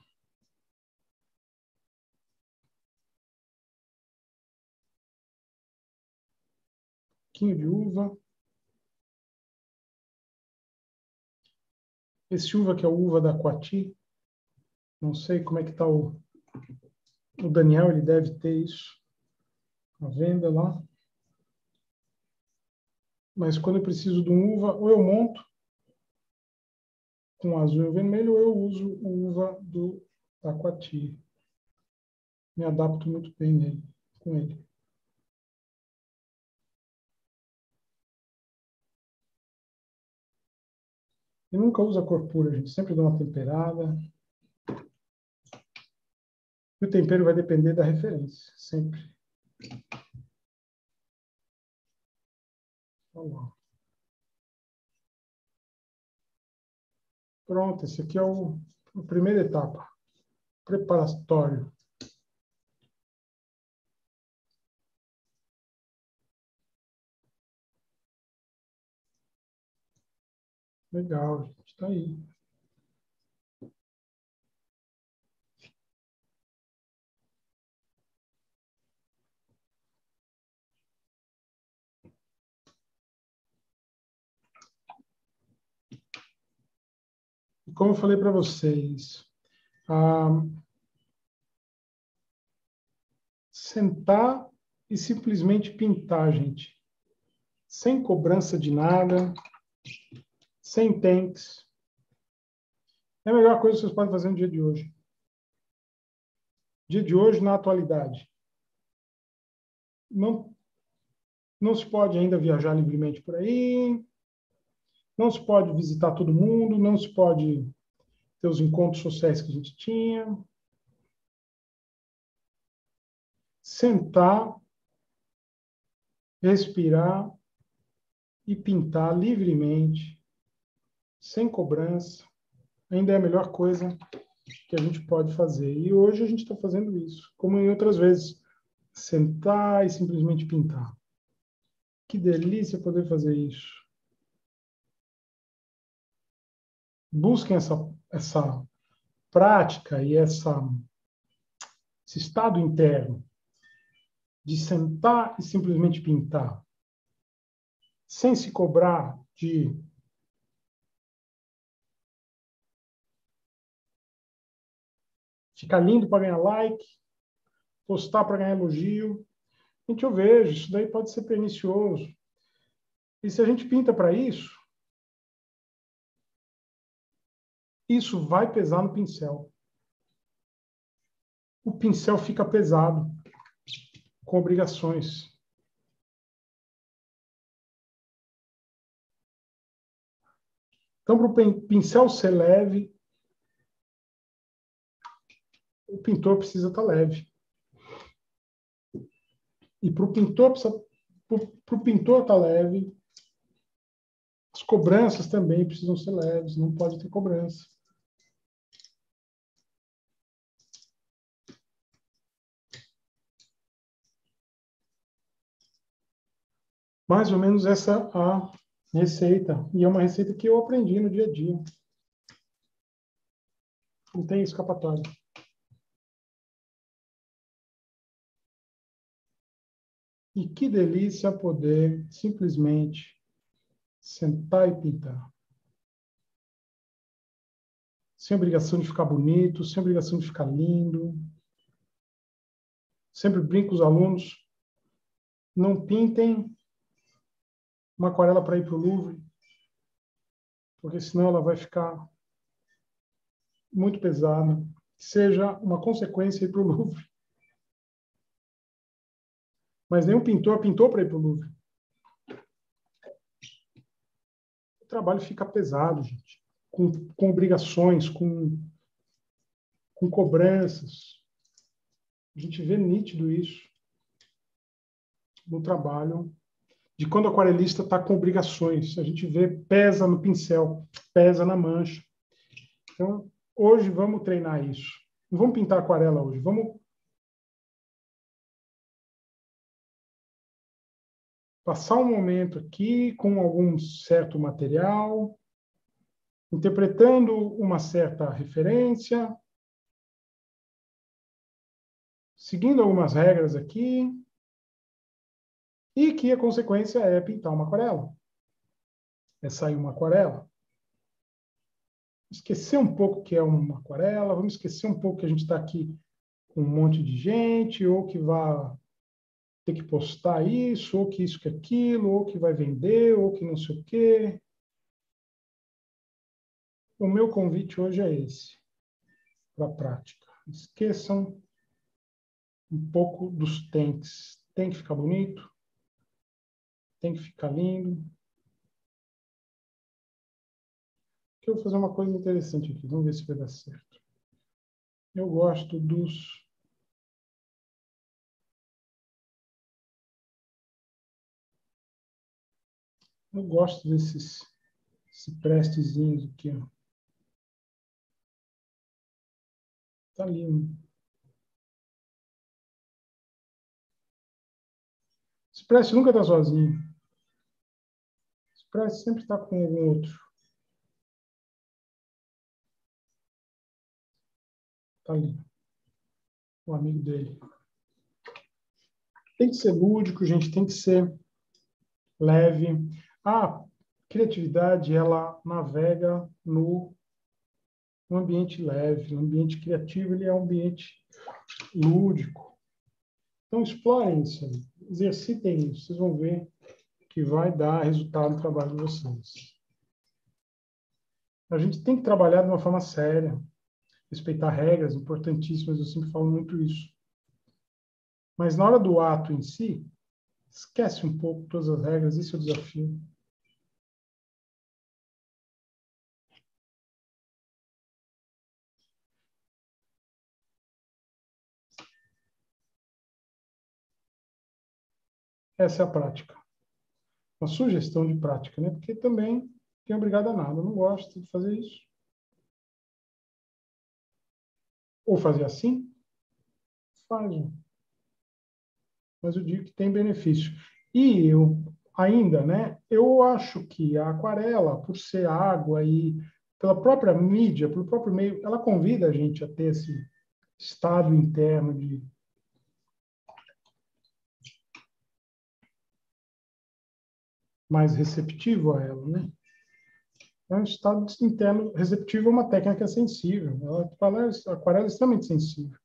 pouquinho de uva. Esse uva que é o uva da Coati. Não sei como é que está o... O Daniel, ele deve ter isso à venda lá. Mas quando eu preciso de um uva, ou eu monto com azul e vermelho, ou eu uso o uva do Taquati. Me adapto muito bem nele, com ele. E nunca usa cor pura, gente. Sempre dá uma temperada. E o tempero vai depender da referência, sempre. Olha lá. Pronto, esse aqui é o, a primeira etapa. Preparatório. Legal, gente. Está aí. E como eu falei para vocês, ah, sentar e simplesmente pintar, gente. Sem cobrança de nada, sem tanks. É a melhor coisa que vocês podem fazer no dia de hoje. Dia de hoje, na atualidade. Não, não se pode ainda viajar livremente por aí, não se pode visitar todo mundo, não se pode ter os encontros sociais que a gente tinha. Sentar, respirar e pintar livremente, sem cobrança, ainda é a melhor coisa que a gente pode fazer. E hoje a gente está fazendo isso, como em outras vezes. Sentar e simplesmente pintar. Que delícia poder fazer isso. Busquem essa, essa prática e essa, esse estado interno de sentar e simplesmente pintar, sem se cobrar de ficar lindo para ganhar like, postar para ganhar elogio. Gente, eu vejo, isso daí pode ser pernicioso. E se a gente pinta para isso, isso vai pesar no pincel. O pincel fica pesado, com obrigações. Então, para o pincel ser leve, o pintor precisa estar leve. E para o pintor, para o pintor estar leve, as cobranças também precisam ser leves, não pode ter cobrança. Mais ou menos essa é a receita. E é uma receita que eu aprendi no dia a dia. Não tem escapatória. E que delícia poder simplesmente sentar e pintar. Sem obrigação de ficar bonito, sem obrigação de ficar lindo. sempre brinco com os alunos, não pintem uma aquarela para ir para o Louvre, porque senão ela vai ficar muito pesada. Seja uma consequência ir para o Louvre. Mas nenhum pintor pintou para ir para o Louvre. O trabalho fica pesado, gente. Com, com obrigações, com, com cobranças. A gente vê nítido isso no trabalho, de quando o aquarelista está com obrigações. A gente vê, pesa no pincel, pesa na mancha. Então, hoje vamos treinar isso. Não vamos pintar aquarela hoje, vamos passar um momento aqui com algum certo material, interpretando uma certa referência, seguindo algumas regras aqui, e que a consequência é pintar uma aquarela. É sair uma aquarela. Esquecer um pouco que é uma aquarela, vamos esquecer um pouco que a gente está aqui com um monte de gente, ou que vai ter que postar isso, ou que isso, que aquilo, ou que vai vender, ou que não sei o quê. O meu convite hoje é esse, para a prática. Esqueçam um pouco dos tens. Tem que ficar bonito, tem que ficar lindo. Eu vou fazer uma coisa interessante aqui, vamos ver se vai dar certo. Eu gosto dos... Eu gosto desses ciprestes aqui, ó. Tá lindo. Cipreste nunca está sozinho. Cipreste sempre está com algum outro. Tá ali. O amigo dele. Tem que ser lúdico, gente, tem que ser leve. A criatividade, ela navega no, no ambiente leve. O ambiente criativo, ele é um ambiente lúdico. Então, explorem isso aí. Exercitem isso. Vocês vão ver que vai dar resultado no trabalho de vocês. A gente tem que trabalhar de uma forma séria. Respeitar regras importantíssimas. Eu sempre falo muito isso. Mas na hora do ato em si, esquece um pouco todas as regras. Esse é o desafio. Essa é a prática. Uma sugestão de prática, né? Porque também tem obrigado a nada. Eu não gosto de fazer isso. Ou fazer assim, faz. Mas eu digo que tem benefício. E eu ainda, né? Eu acho que a aquarela, por ser água e pela própria mídia, pelo próprio meio, ela convida a gente a ter esse estado interno de mais receptivo a ela, né? É um estado interno receptivo a uma técnica sensível. A aquarela é extremamente sensível.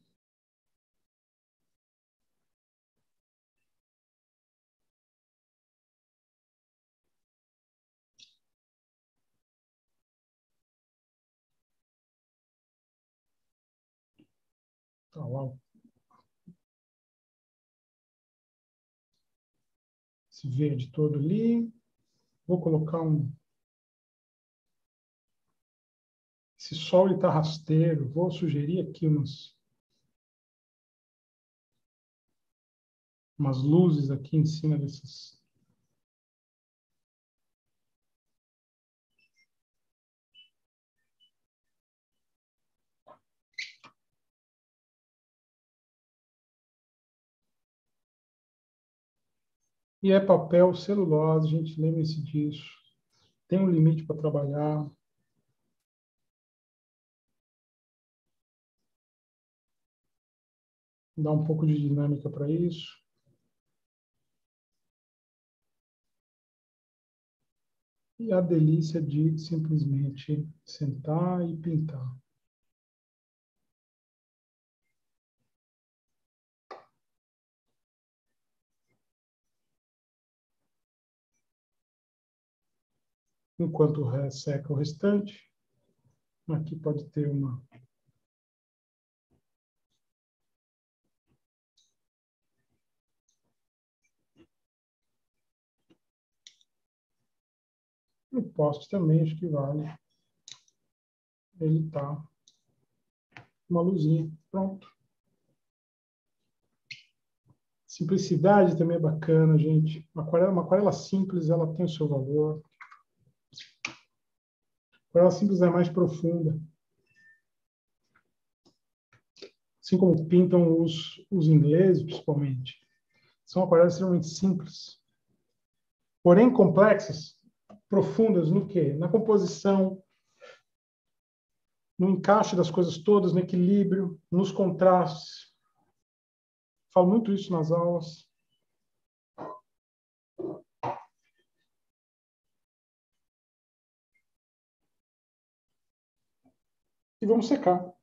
Tá lá. Esse verde todo ali. Vou colocar um... Esse sol está rasteiro. Vou sugerir aqui umas... umas luzes aqui em cima desses... E é papel celulose, gente, lembre-se disso. Tem um limite para trabalhar. Dá um pouco de dinâmica para isso. E a delícia de simplesmente sentar e pintar. enquanto seca o restante. Aqui pode ter uma... O poste também, acho que vale. Ele tá uma luzinha. Pronto. Simplicidade também é bacana, gente. Uma aquarela, uma aquarela simples, ela tem o seu valor. A aquarela simples é mais profunda. Assim como pintam os, os ingleses, principalmente. São aquarelas extremamente simples. Porém complexas, profundas no quê? Na composição, no encaixe das coisas todas, no equilíbrio, nos contrastes. Falo muito isso nas aulas. E vamos secar.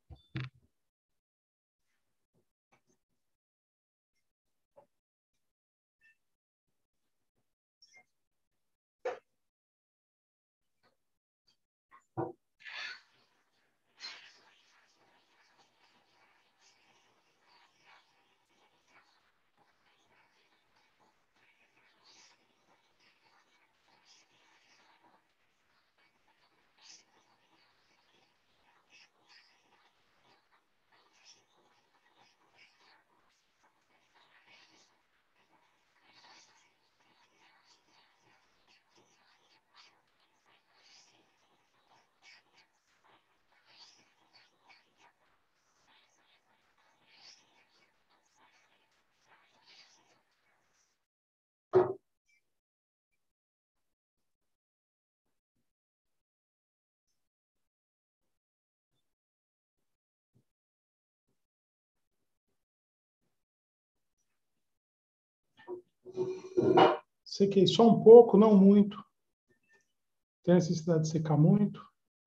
Sequei só um pouco, não muito. Tem necessidade de secar muito.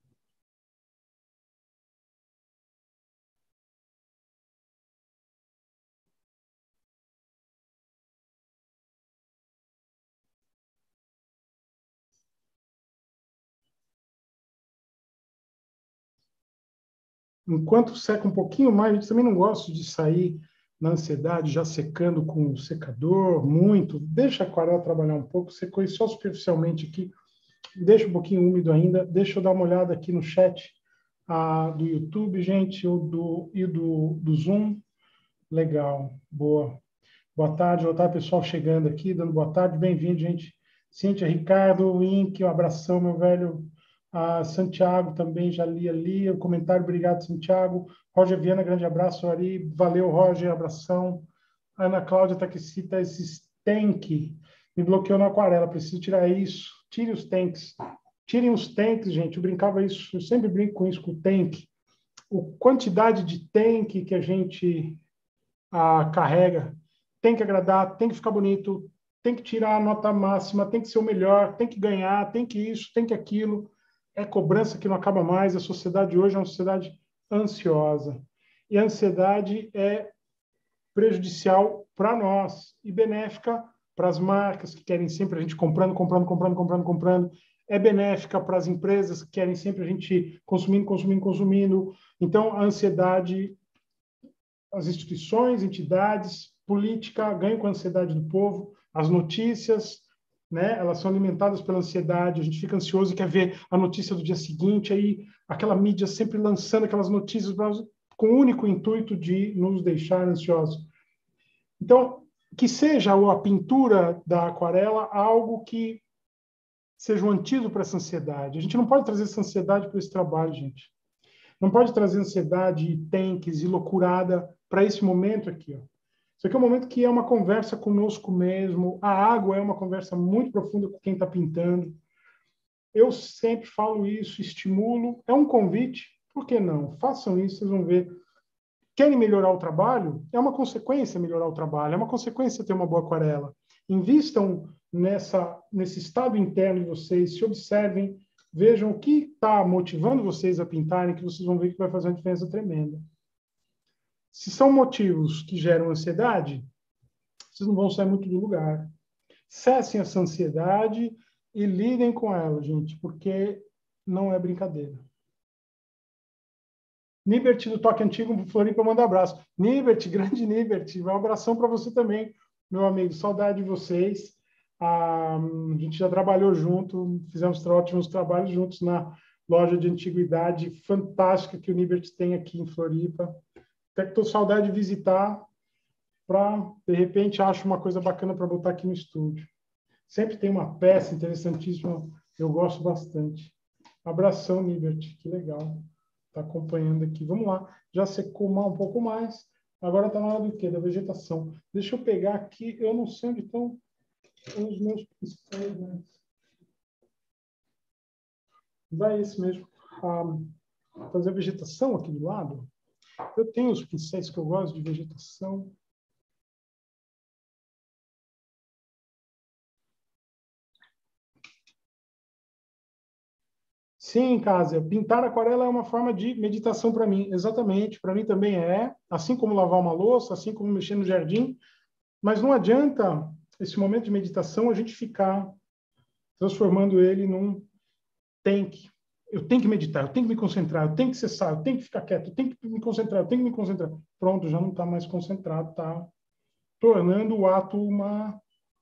Enquanto seca um pouquinho mais, a gente também não gosta de sair na ansiedade, já secando com o secador, muito. Deixa a aquarela trabalhar um pouco, secou só superficialmente aqui. Deixa um pouquinho úmido ainda. Deixa eu dar uma olhada aqui no chat ah, do YouTube, gente, ou do, e do, do Zoom. Legal, boa. Boa tarde, boa tarde, pessoal chegando aqui, dando boa tarde. Bem-vindo, gente. Cíntia, Ricardo, Ink, um abração, meu velho. Ah, Santiago também já li ali o comentário. Obrigado, Santiago. Roger Viana, grande abraço, Ari. Valeu, Roger, abração. Ana Cláudia Taquicita, esse tank me bloqueou na aquarela. Preciso tirar isso. Tire os tanks. Tirem os tanks, gente. Eu brincava isso, eu sempre brinco com isso, com o tank. A quantidade de tank que a gente ah, carrega tem que agradar, tem que ficar bonito, tem que tirar a nota máxima, tem que ser o melhor, tem que ganhar, tem que isso, tem que aquilo. É cobrança que não acaba mais. A sociedade hoje é uma sociedade ansiosa. E a ansiedade é prejudicial para nós e benéfica para as marcas que querem sempre a gente comprando, comprando, comprando, comprando, comprando. É benéfica para as empresas que querem sempre a gente consumindo, consumindo, consumindo. Então, a ansiedade, as instituições, entidades, política ganham com a ansiedade do povo, as notícias, né, elas são alimentadas pela ansiedade, a gente fica ansioso e quer ver a notícia do dia seguinte, aí aquela mídia sempre lançando aquelas notícias com o único intuito de nos deixar ansiosos. Então, que seja a pintura da aquarela algo que seja um antídoto para essa ansiedade. A gente não pode trazer essa ansiedade para esse trabalho, gente. Não pode trazer ansiedade e tanques e loucurada para esse momento aqui. Ó. Isso aqui é um momento que é uma conversa conosco mesmo. A água é uma conversa muito profunda com quem está pintando. Eu sempre falo isso, estimulo. É um convite. Por que não? Façam isso, vocês vão ver. Querem melhorar o trabalho? É uma consequência melhorar o trabalho. É uma consequência ter uma boa aquarela. Invistam nessa, nesse estado interno de vocês, se observem, vejam o que está motivando vocês a pintarem, que vocês vão ver que vai fazer uma diferença tremenda. Se são motivos que geram ansiedade, vocês não vão sair muito do lugar. Cessem essa ansiedade, E lidem com ela, gente, porque não é brincadeira. Nibert do Toque Antigo, Floripa, manda abraço. Nibert, grande Nibert, um abração para você também, meu amigo. Saudade de vocês. Ah, a gente já trabalhou junto, fizemos ótimos trabalhos juntos na loja de antiguidade fantástica que o Nibert tem aqui em Floripa. Até que estou saudade de visitar para, de repente, acho uma coisa bacana para botar aqui no estúdio. Sempre tem uma peça interessantíssima, eu gosto bastante. Abração, Nibert, que legal. Está acompanhando aqui. Vamos lá. Já secou um pouco mais. Agora está na hora do quê? Da vegetação. Deixa eu pegar aqui. Eu não sei onde estão os meus pincéis, mas... Vai esse mesmo. Ah, fazer a vegetação aqui do lado. Eu tenho os pincéis que eu gosto de vegetação. Sim, Cásia, pintar aquarela é uma forma de meditação para mim, exatamente, para mim também é, assim como lavar uma louça, assim como mexer no jardim, mas não adianta esse momento de meditação a gente ficar transformando ele num tem que, eu tenho que meditar, eu tenho que me concentrar, eu tenho que cessar, eu tenho que ficar quieto, eu tenho que me concentrar, eu tenho que me concentrar. Pronto, já não está mais concentrado, está tornando o ato uma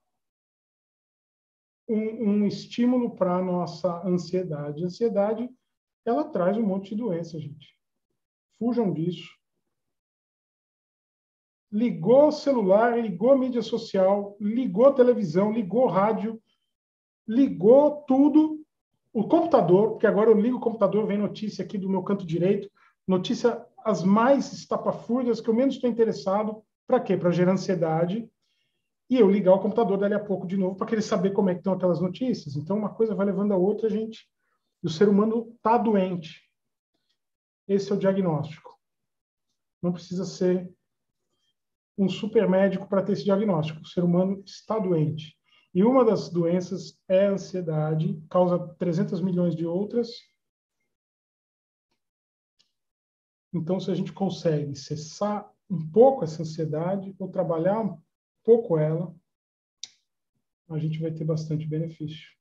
Um, um estímulo para a nossa ansiedade. A ansiedade, ela traz um monte de doença, gente. Fujam disso. Ligou o celular, ligou a mídia social, ligou a televisão, ligou o rádio, ligou tudo. O computador, porque agora eu ligo o computador, vem notícia aqui do meu canto direito, notícia as mais estapafúrdias que eu menos estou interessado. Para quê? Para gerar ansiedade. E eu ligar o computador dali a pouco de novo para querer saber como é que estão aquelas notícias. Então, uma coisa vai levando a outra, gente. E o ser humano está doente. Esse é o diagnóstico. Não precisa ser um super médico para ter esse diagnóstico. O ser humano está doente. E uma das doenças é a ansiedade, causa trezentos milhões de outras. Então, se a gente consegue cessar um pouco essa ansiedade, ou trabalhar um pouco ela, a gente vai ter bastante benefício.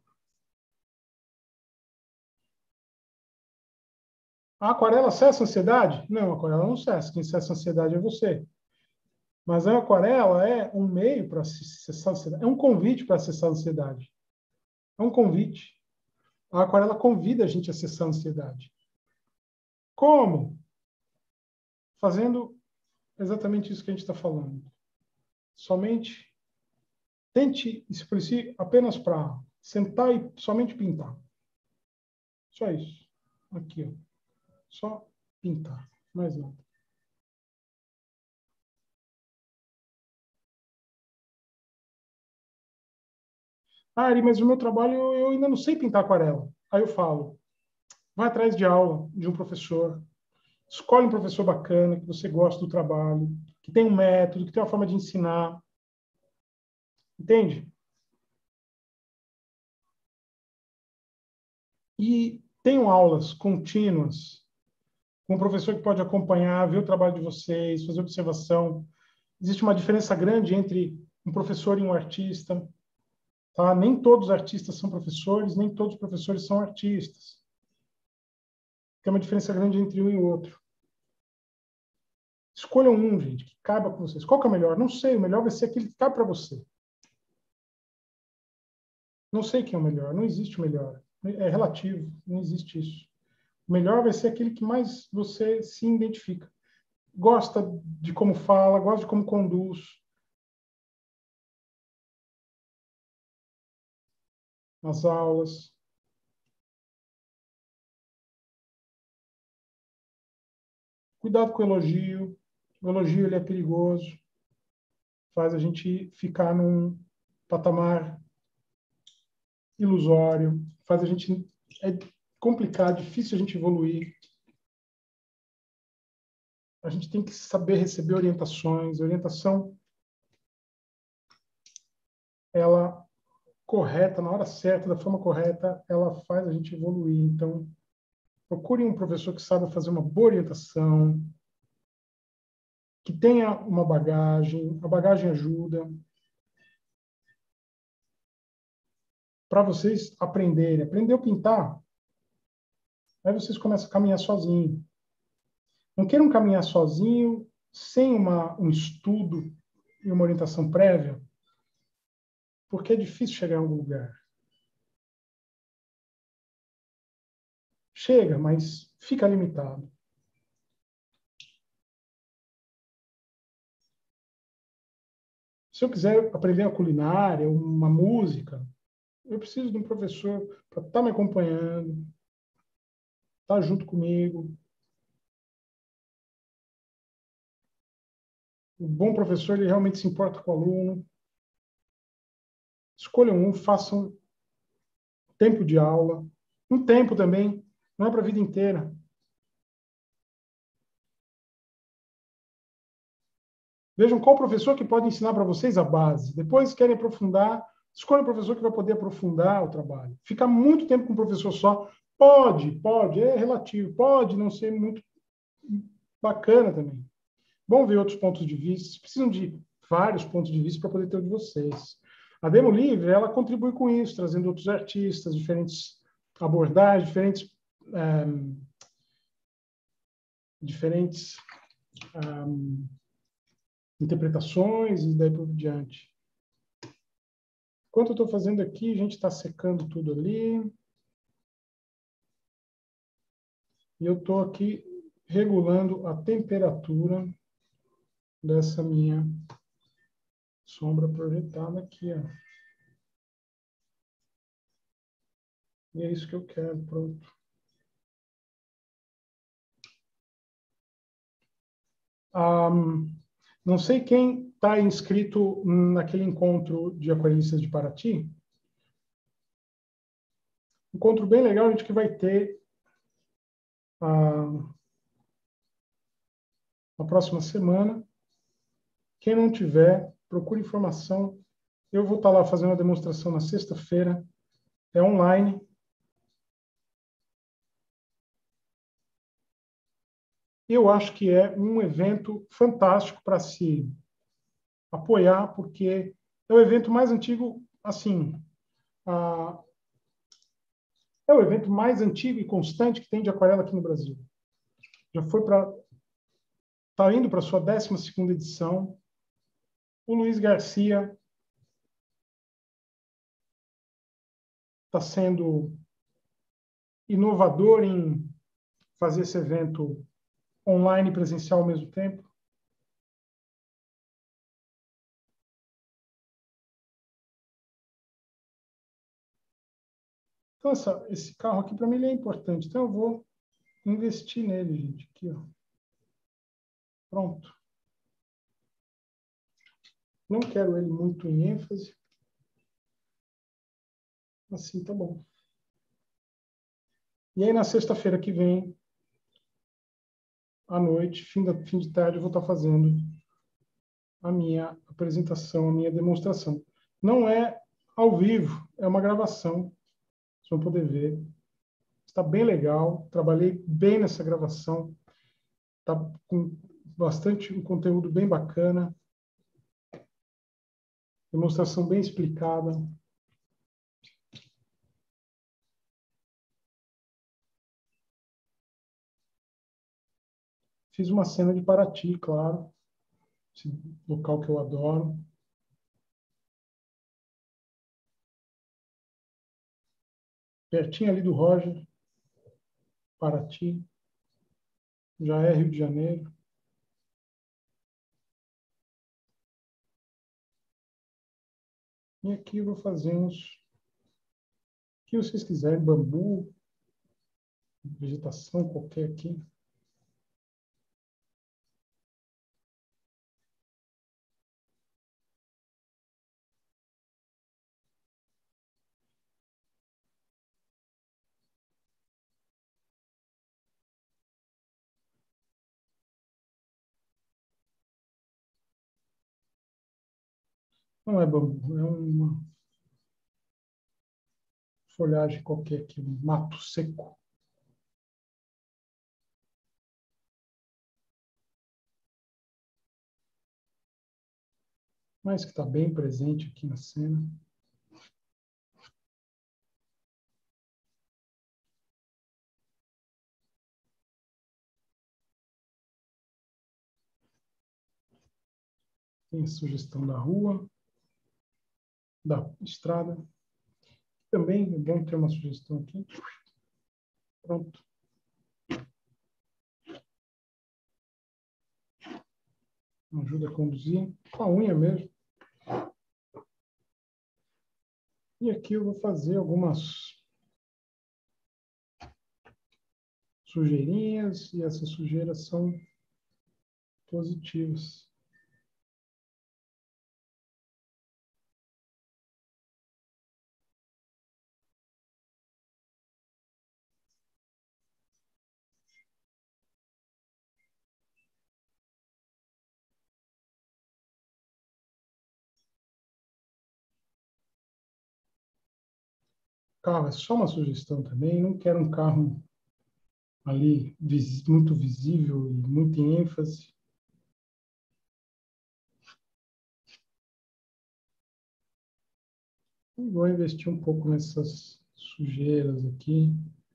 A aquarela cessa a ansiedade? Não, a aquarela não cessa. Quem cessa a ansiedade é você. Mas a aquarela é um meio para cessar a ansiedade. É um convite para acessar a ansiedade. É um convite. A aquarela convida a gente a acessar a ansiedade. Como? Fazendo exatamente isso que a gente está falando. Somente tente se policie apenas para sentar e somente pintar. Só isso. Aqui, ó. Só pintar. Mais nada. Ah, Ari, mas o meu trabalho eu ainda não sei pintar aquarela. Aí eu falo, vai atrás de aula de um professor, escolhe um professor bacana, que você gosta do trabalho, que tem um método, que tem uma forma de ensinar. Entende? E tenham aulas contínuas, com um professor que pode acompanhar, ver o trabalho de vocês, fazer observação. Existe uma diferença grande entre um professor e um artista. Tá? Nem todos os artistas são professores, nem todos os professores são artistas. Tem uma diferença grande entre um e o outro. Escolham um, gente, que caiba com vocês. Qual que é o melhor? Não sei, o melhor vai ser aquele que cabe para você. Não sei quem é o melhor, não existe o melhor. É relativo, não existe isso. O melhor vai ser aquele que mais você se identifica. Gosta de como fala, gosta de como conduz. Nas aulas. Cuidado com o elogio. O elogio ele é perigoso. Faz a gente ficar num patamar ilusório. Faz a gente... É complicado, difícil a gente evoluir. A gente tem que saber receber orientações. A orientação, ela correta, na hora certa, da forma correta, ela faz a gente evoluir. Então, procure um professor que saiba fazer uma boa orientação, que tenha uma bagagem. A bagagem ajuda. para vocês aprenderem. Aprendeu a pintar? Aí vocês começam a caminhar sozinho. Não queiram caminhar sozinho, sem uma, um estudo e uma orientação prévia, porque é difícil chegar em algum lugar. Chega, mas fica limitado. Se eu quiser aprender a culinária, uma música, eu preciso de um professor para estar me acompanhando, estar junto comigo. O bom professor, ele realmente se importa com o aluno. Escolham um, façam tempo de aula. Um tempo também, não é para a vida inteira. Vejam qual professor que pode ensinar para vocês a base. Depois querem aprofundar, escolha um professor que vai poder aprofundar o trabalho. Ficar muito tempo com um professor só, pode, pode, é relativo, pode não ser muito bacana também. Vão ver outros pontos de vista, vocês precisam de vários pontos de vista para poder ter o de vocês. A Demo Livre, ela contribui com isso, trazendo outros artistas, diferentes abordagens, diferentes, um, diferentes um, interpretações e daí por diante. Enquanto eu estou fazendo aqui, a gente está secando tudo ali. E eu estou aqui regulando a temperatura dessa minha sombra projetada aqui, ó. E é isso que eu quero, pronto. Um, não sei quem está inscrito naquele encontro de aquaristas de Paraty. Encontro bem legal, a gente que vai ter uh, na próxima semana. Quem não tiver, procure informação. Eu vou estar lá fazendo uma demonstração na sexta-feira. É online. Eu acho que é um evento fantástico para se apoiar, porque é o evento mais antigo, assim, uh, é o evento mais antigo e constante que tem de aquarela aqui no Brasil. Já foi para... Está indo para a sua décima segunda edição. O Luiz Garcia está sendo inovador em fazer esse evento online e presencial ao mesmo tempo. Então, essa, esse carro aqui, para mim, ele é importante. Então, eu vou investir nele, gente. Aqui, ó. Pronto. Não quero ele muito em ênfase. Assim, tá bom. E aí, na sexta-feira que vem, à noite, fim, da, fim de tarde, eu vou estar fazendo a minha apresentação, a minha demonstração. Não é ao vivo, é uma gravação. Vocês vão poder ver. Está bem legal. Trabalhei bem nessa gravação. Está com bastante um conteúdo bem bacana. Demonstração bem explicada. Fiz uma cena de Paraty, claro. Esse local que eu adoro. Pertinho ali do Roger. Paraty. Já é Rio de Janeiro. E aqui eu vou fazer uns... O que vocês quiserem. Bambu. Vegetação qualquer aqui. Não é bambu, é uma folhagem qualquer aqui, um mato seco. Mas que está bem presente aqui na cena. Tem a sugestão da rua, da estrada. Também é bom ter uma sugestão aqui. Pronto. Ajuda a conduzir. Com a unha mesmo. E aqui eu vou fazer algumas sujeirinhas, e essas sujeiras são positivas. Carro é só uma sugestão também. Não quero um carro ali vis- muito visível e muito em ênfase. E vou investir um pouco nessas sujeiras aqui.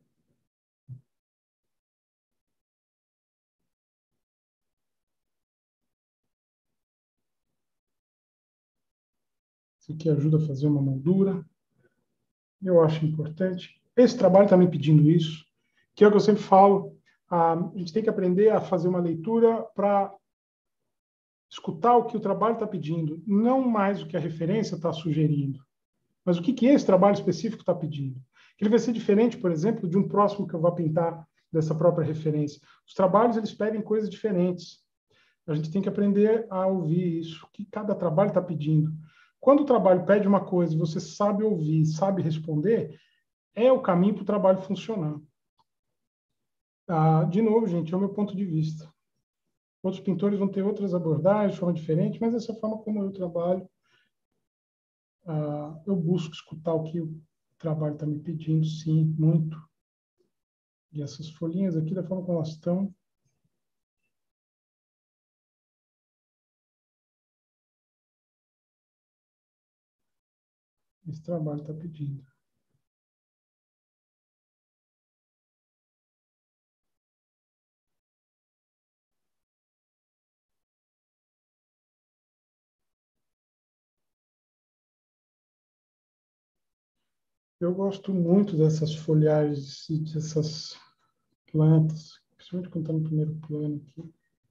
Isso aqui ajuda a fazer uma moldura. Eu acho importante. Esse trabalho está me pedindo isso, que é o que eu sempre falo. A gente tem que aprender a fazer uma leitura para escutar o que o trabalho está pedindo, não mais o que a referência está sugerindo, mas o que, que esse trabalho específico está pedindo. Ele vai ser diferente, por exemplo, de um próximo que eu vou pintar dessa própria referência. Os trabalhos, eles pedem coisas diferentes. A gente tem que aprender a ouvir isso, o que cada trabalho está pedindo. Quando o trabalho pede uma coisa e você sabe ouvir, sabe responder, é o caminho para o trabalho funcionar. Ah, de novo, gente, é o meu ponto de vista. Outros pintores vão ter outras abordagens, de forma diferente, mas essa é a forma como eu trabalho. Ah, eu busco escutar o que o trabalho está me pedindo, sim, muito. E essas folhinhas aqui, da forma como elas estão, esse trabalho está pedindo. Eu gosto muito dessas folhagens, dessas plantas, principalmente quando está no primeiro plano aqui.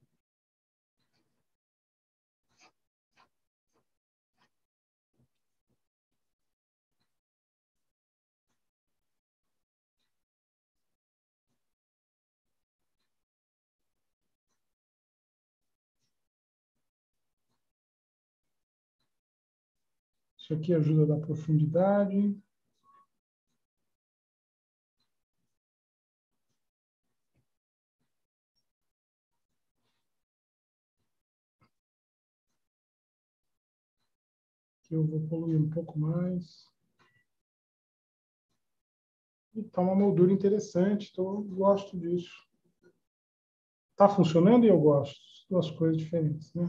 Isso aqui ajuda a dar profundidade. Aqui eu vou poluir um pouco mais. E tá uma moldura interessante, então eu gosto disso. Tá funcionando e eu gosto. Duas coisas diferentes, né?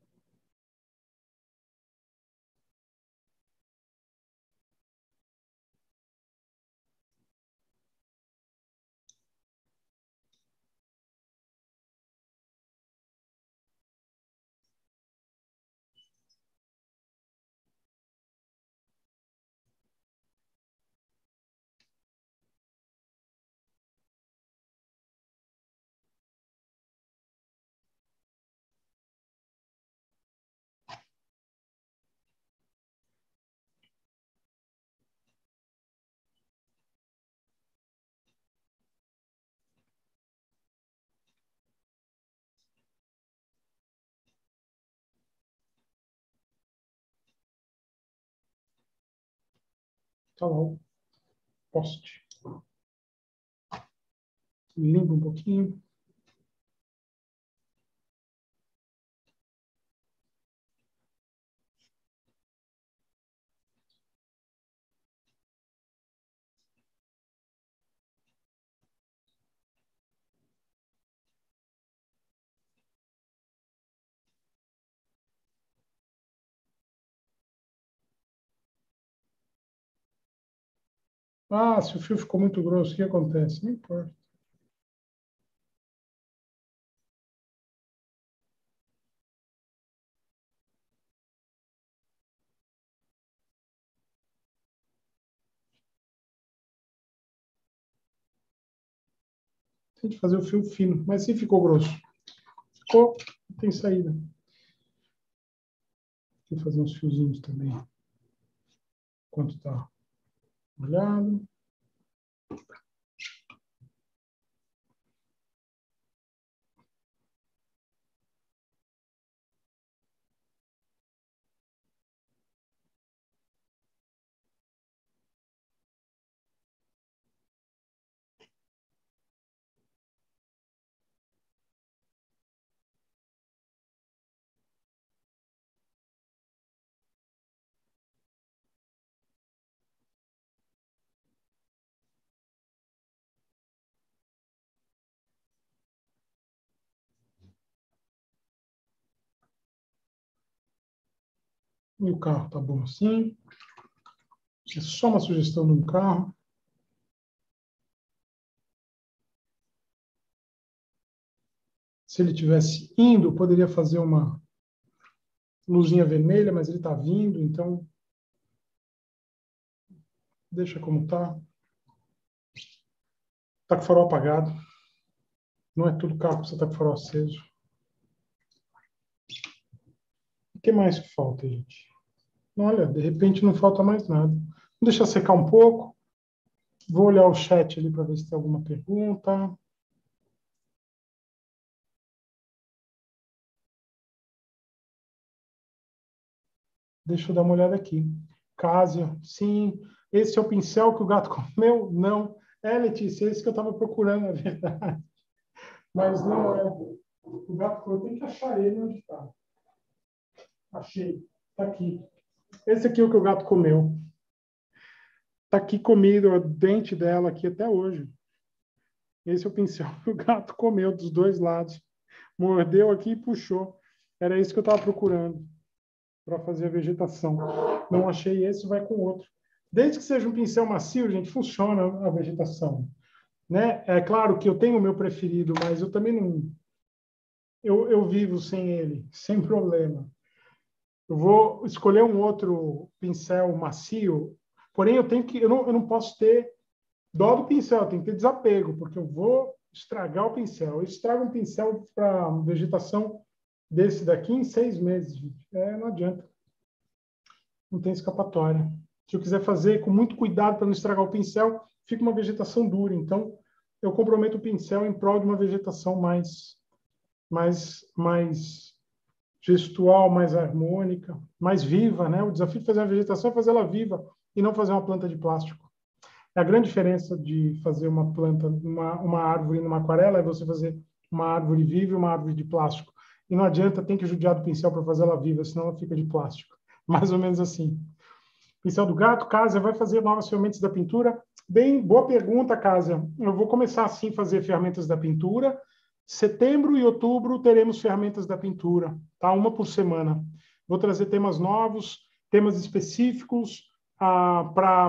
Tá bom. Poste. Limpa um pouquinho. Ah, se o fio ficou muito grosso, o que acontece? Não importa. Tente fazer o fio fino, mas sim ficou grosso. Ficou, não tem saída. Vou fazer uns fiozinhos também. Enquanto está molhado. E o carro tá bom assim. É só uma sugestão de um carro. Se ele tivesse indo, eu poderia fazer uma luzinha vermelha, mas ele está vindo, então deixa como tá. Tá com o farol apagado. Não é tudo carro que você tá com o farol aceso. O que mais que falta, gente? Olha, de repente não falta mais nada. Vou deixar secar um pouco. Vou olhar o chat ali para ver se tem alguma pergunta. Deixa eu dar uma olhada aqui. Cásia, sim. Esse é o pincel que o gato comeu? Não. É, Letícia, esse que eu estava procurando, na verdade. Mas não é. O gato comeu, tem que achar ele onde está. Achei. Está aqui. Esse aqui é o que o gato comeu. Está aqui comido, o dente dela aqui até hoje. Esse é o pincel que o gato comeu dos dois lados. Mordeu aqui e puxou. Era isso que eu estava procurando para fazer a vegetação. Não achei esse, vai com outro. Desde que seja um pincel macio, gente, funciona a vegetação. Né? É claro que eu tenho o meu preferido, mas eu também não... Eu, eu vivo sem ele, sem problema. Eu vou escolher um outro pincel macio, porém eu tenho que... Eu não, eu não posso ter dó do pincel, eu tenho que ter desapego, porque eu vou estragar o pincel. Eu estrago um pincel para vegetação desse daqui em seis meses, gente. É, não adianta. Não tem escapatória. Se eu quiser fazer com muito cuidado para não estragar o pincel, fica uma vegetação dura. Então, eu comprometo o pincel em prol de uma vegetação mais, mais, mais gestual, mais harmônica, mais viva, né? O desafio de fazer a vegetação é fazer ela viva e não fazer uma planta de plástico. A grande diferença de fazer uma planta, uma, uma árvore numa aquarela é você fazer uma árvore viva e uma árvore de plástico. E não adianta, tem que judiar do pincel para fazer ela viva, senão ela fica de plástico. Mais ou menos assim. Pincel do gato, Cásia, vai fazer novas ferramentas da pintura? Bem, boa pergunta, Cásia. Eu vou começar assim a fazer ferramentas da pintura. Setembro e outubro teremos ferramentas da pintura, tá? Uma por semana. Vou trazer temas novos, temas específicos ah, para...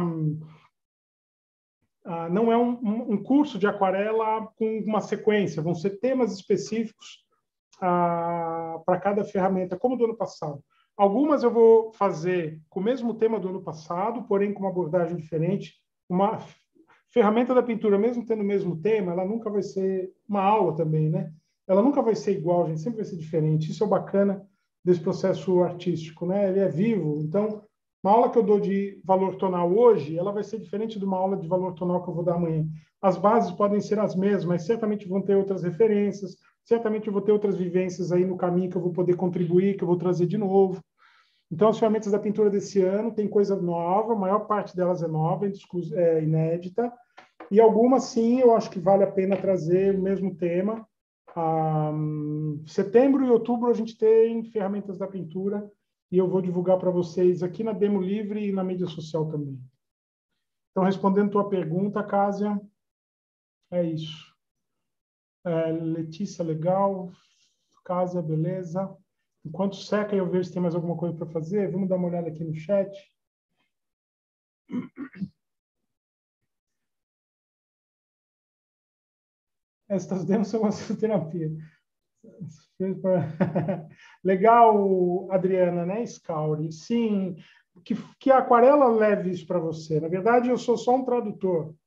Ah, não é um, um curso de aquarela com uma sequência, vão ser temas específicos ah, para cada ferramenta, como do ano passado. Algumas eu vou fazer com o mesmo tema do ano passado, porém com uma abordagem diferente. Uma ferramenta da pintura, mesmo tendo o mesmo tema, ela nunca vai ser uma aula também, né? Ela nunca vai ser igual, gente, sempre vai ser diferente. Isso é o bacana desse processo artístico, né? Ele é vivo, então uma aula que eu dou de valor tonal hoje, ela vai ser diferente de uma aula de valor tonal que eu vou dar amanhã. As bases podem ser as mesmas, mas certamente vão ter outras referências, certamente eu vou ter outras vivências aí no caminho que eu vou poder contribuir, que eu vou trazer de novo. Então, as ferramentas da pintura desse ano tem coisa nova, a maior parte delas é nova, é inédita, e algumas, sim, eu acho que vale a pena trazer o mesmo tema. Um, setembro e outubro a gente tem ferramentas da pintura, e eu vou divulgar para vocês aqui na Demo Livre e na mídia social também. Então, respondendo a tua pergunta, Cásia, é isso. É, Letícia, legal. Cásia, beleza. Enquanto seca, eu vejo se tem mais alguma coisa para fazer. Vamos dar uma olhada aqui no chat. Estas demos são massoterapia. Legal, Adriana, né, Scauri? Sim, que, que a aquarela leve isso para você. Na verdade, eu sou só um tradutor.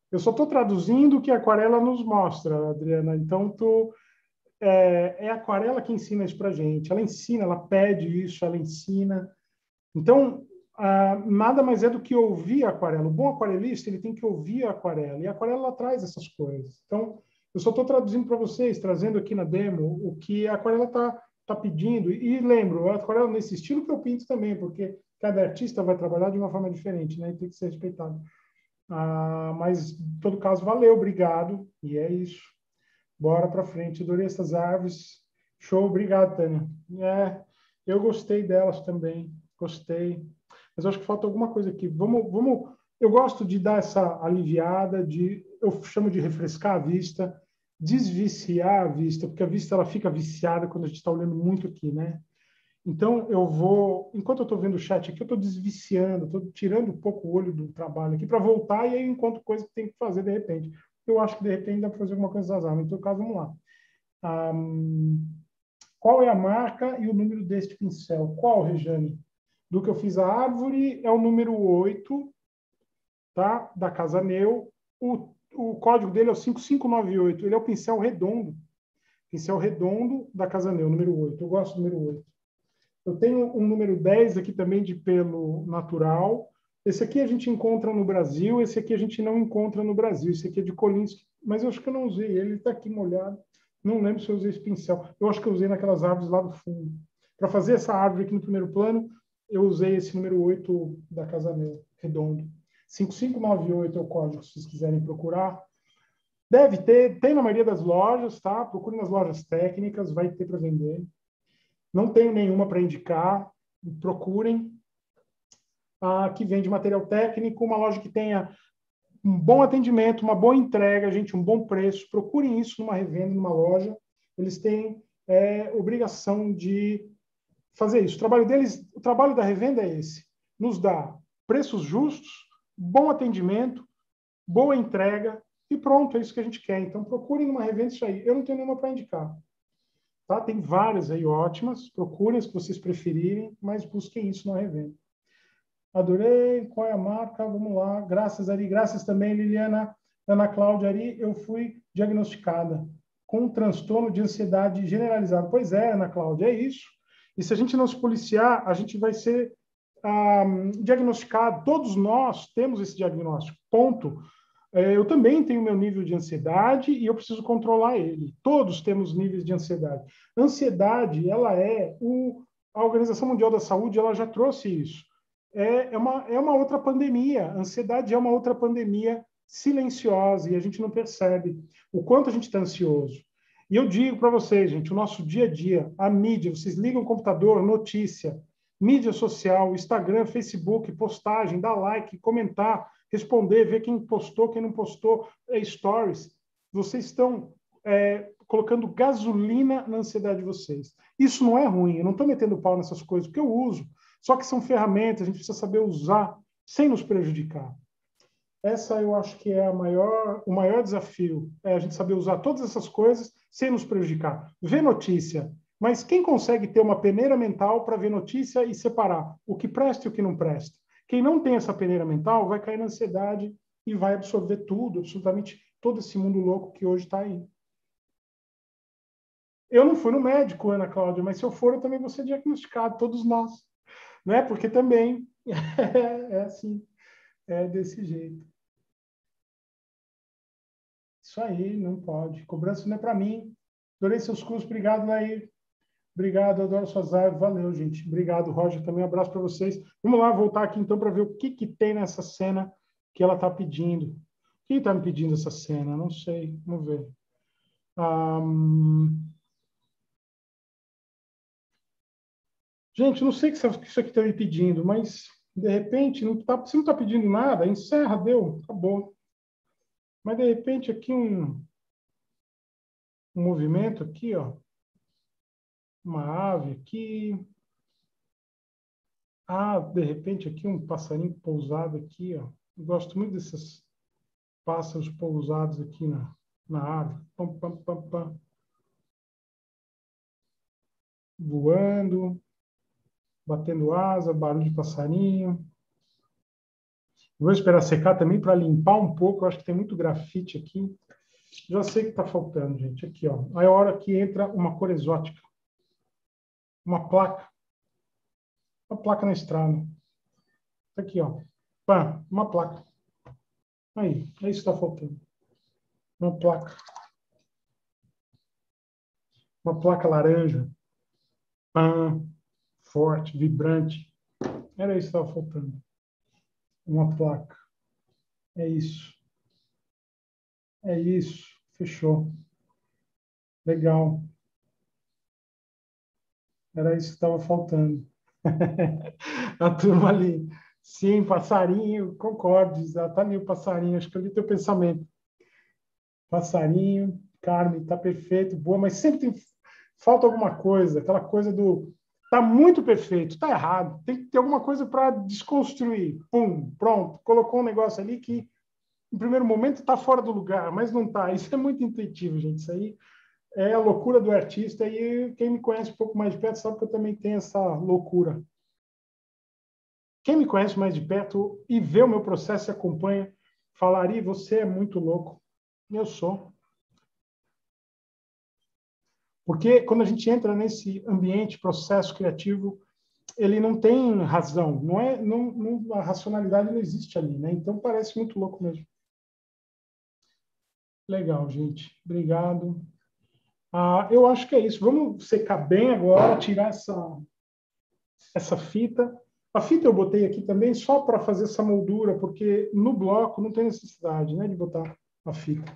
Eu só estou traduzindo o que a aquarela nos mostra, Adriana. Então, tu, é, é a aquarela que ensina isso para gente. Ela ensina, ela pede isso, ela ensina. Então, ah, nada mais é do que ouvir a aquarela. O bom aquarelista, ele tem que ouvir a aquarela. E a aquarela ela traz essas coisas. Então, eu só estou traduzindo para vocês, trazendo aqui na demo o que a aquarela está tá pedindo. E lembro, a aquarela nesse estilo que eu pinto também, porque cada artista vai trabalhar de uma forma diferente, né? E tem que ser respeitado. Ah, mas, em todo caso, valeu, obrigado. E é isso. Bora para frente. Adorei essas árvores. Show, obrigado, Tânia. É, eu gostei delas também. Gostei. Mas eu acho que falta alguma coisa aqui. Vamos, vamos. Eu gosto de dar essa aliviada, de, eu chamo de refrescar a vista, desviciar a vista, porque a vista ela fica viciada quando a gente está olhando muito aqui, né? Então, eu vou, enquanto eu estou vendo o chat aqui, eu estou desviciando, estou tirando um pouco o olho do trabalho aqui para voltar e aí eu encontro coisa que tem que fazer de repente. Eu acho que de repente dá para fazer alguma coisa nessas armas. Em todo caso, vamos lá. Um, qual é a marca e o número deste pincel? Qual, Rejane? Do que eu fiz a árvore é o número oito, tá? Da Casa Neu. O, o código dele é o cinco cinco nove oito. Ele é o pincel redondo. Pincel redondo da Casa Neu, número oito. Eu gosto do número oito. Eu tenho um número dez aqui também de pelo natural. Esse aqui a gente encontra no Brasil, esse aqui a gente não encontra no Brasil. Esse aqui é de Kolinsky, mas eu acho que eu não usei ele, ele está aqui molhado. Não lembro se eu usei esse pincel. Eu acho que eu usei naquelas árvores lá do fundo. Para fazer essa árvore aqui no primeiro plano, eu usei esse número oito da Casa Neu, redondo. cinco cinco nove oito é o código, se vocês quiserem procurar. Deve ter, tem na maioria das lojas, tá? Procure nas lojas técnicas, vai ter para vender. Não tenho nenhuma para indicar, procurem. Ah, que vende material técnico, uma loja que tenha um bom atendimento, uma boa entrega, gente, um bom preço. Procurem isso numa revenda, numa loja. Eles têm é, obrigação de fazer isso. O trabalho deles, o trabalho da revenda é esse: nos dá preços justos, bom atendimento, boa entrega e pronto, é isso que a gente quer. Então procurem numa revenda isso aí. Eu não tenho nenhuma para indicar. Tá? Tem várias aí ótimas, procurem as que vocês preferirem, mas busquem isso na revenda. Adorei, qual é a marca? Vamos lá, graças Ari, graças também Liliana, Ana Cláudia Ari, eu fui diagnosticada com um transtorno de ansiedade generalizado. Pois é, Ana Cláudia, é isso. E se a gente não se policiar, a gente vai ser ah, diagnosticado, todos nós temos esse diagnóstico, ponto. Eu também tenho meu nível de ansiedade e eu preciso controlar ele. Todos temos níveis de ansiedade. Ansiedade, ela é o, a Organização Mundial da Saúde, ela já trouxe isso. É, é, uma, é uma outra pandemia. A ansiedade é uma outra pandemia silenciosa e a gente não percebe o quanto a gente está ansioso. E eu digo para vocês, gente, o nosso dia a dia, a mídia, vocês ligam o computador, notícia, mídia social, Instagram, Facebook, postagem, dar like, comentar, responder, ver quem postou, quem não postou, é, stories. Vocês estão é, colocando gasolina na ansiedade de vocês. Isso não é ruim, eu não estou metendo pau nessas coisas, porque eu uso. Só que são ferramentas, a gente precisa saber usar sem nos prejudicar. Essa eu acho que é a maior, o maior desafio, é a gente saber usar todas essas coisas sem nos prejudicar. Ver notícia, mas quem consegue ter uma peneira mental para ver notícia e separar o que presta e o que não presta? Quem não tem essa peneira mental vai cair na ansiedade e vai absorver tudo, absolutamente todo esse mundo louco que hoje está aí. Eu não fui no médico, Ana Cláudia, mas se eu for, eu também vou ser diagnosticado, todos nós. Né? Porque também é assim, é desse jeito. Isso aí, não pode. Cobrança não é para mim. Adorei seus cursos, obrigado, Nair. Obrigado, adoro suas lives. Valeu, gente. Obrigado, Roger. Também um abraço para vocês. Vamos lá, voltar aqui então para ver o que, que tem nessa cena que ela está pedindo. Quem está me pedindo essa cena? Não sei. Vamos ver. Um... Gente, não sei o que isso aqui está me pedindo, mas de repente, não tá, se não está pedindo nada, encerra, deu, acabou. Mas de repente aqui um, um movimento aqui, ó. Uma ave aqui. Ah, de repente aqui um passarinho pousado aqui, ó. Eu gosto muito desses pássaros pousados aqui na, na árvore. Pam, pam, pam, pam. Voando, batendo asa, barulho de passarinho. Vou esperar secar também para limpar um pouco. Eu acho que tem muito grafite aqui. Já sei que está faltando, gente. Aqui, ó. Aí é a hora que entra uma cor exótica. Uma placa. Uma placa na estrada. Aqui, ó. Pã, uma placa. Aí, é isso que está faltando. Uma placa. Uma placa laranja. Pã, forte, vibrante. Era isso que estava faltando. Uma placa. É isso. É isso. Fechou. Legal. Era isso que estava faltando. A turma ali. Sim, passarinho, concordo. Está ali o passarinho. Acho que eu li teu pensamento. Passarinho, Carmen, está perfeito, boa, mas sempre tem, falta alguma coisa, aquela coisa do está muito perfeito, está errado, tem que ter alguma coisa para desconstruir. Pum, pronto, colocou um negócio ali que, no primeiro momento, está fora do lugar, mas não está. Isso é muito intuitivo, gente. Isso aí é a loucura do artista e quem me conhece um pouco mais de perto sabe que eu também tenho essa loucura. Quem me conhece mais de perto e vê o meu processo e acompanha, falaria, você é muito louco. Eu sou. Porque quando a gente entra nesse ambiente, processo criativo, ele não tem razão, não é, não, não, a racionalidade não existe ali, né? Então parece muito louco mesmo. Legal, gente. Obrigado. Ah, eu acho que é isso. Vamos secar bem agora, tirar essa, essa fita. A fita eu botei aqui também só para fazer essa moldura, porque no bloco não tem necessidade, né, de botar a fita.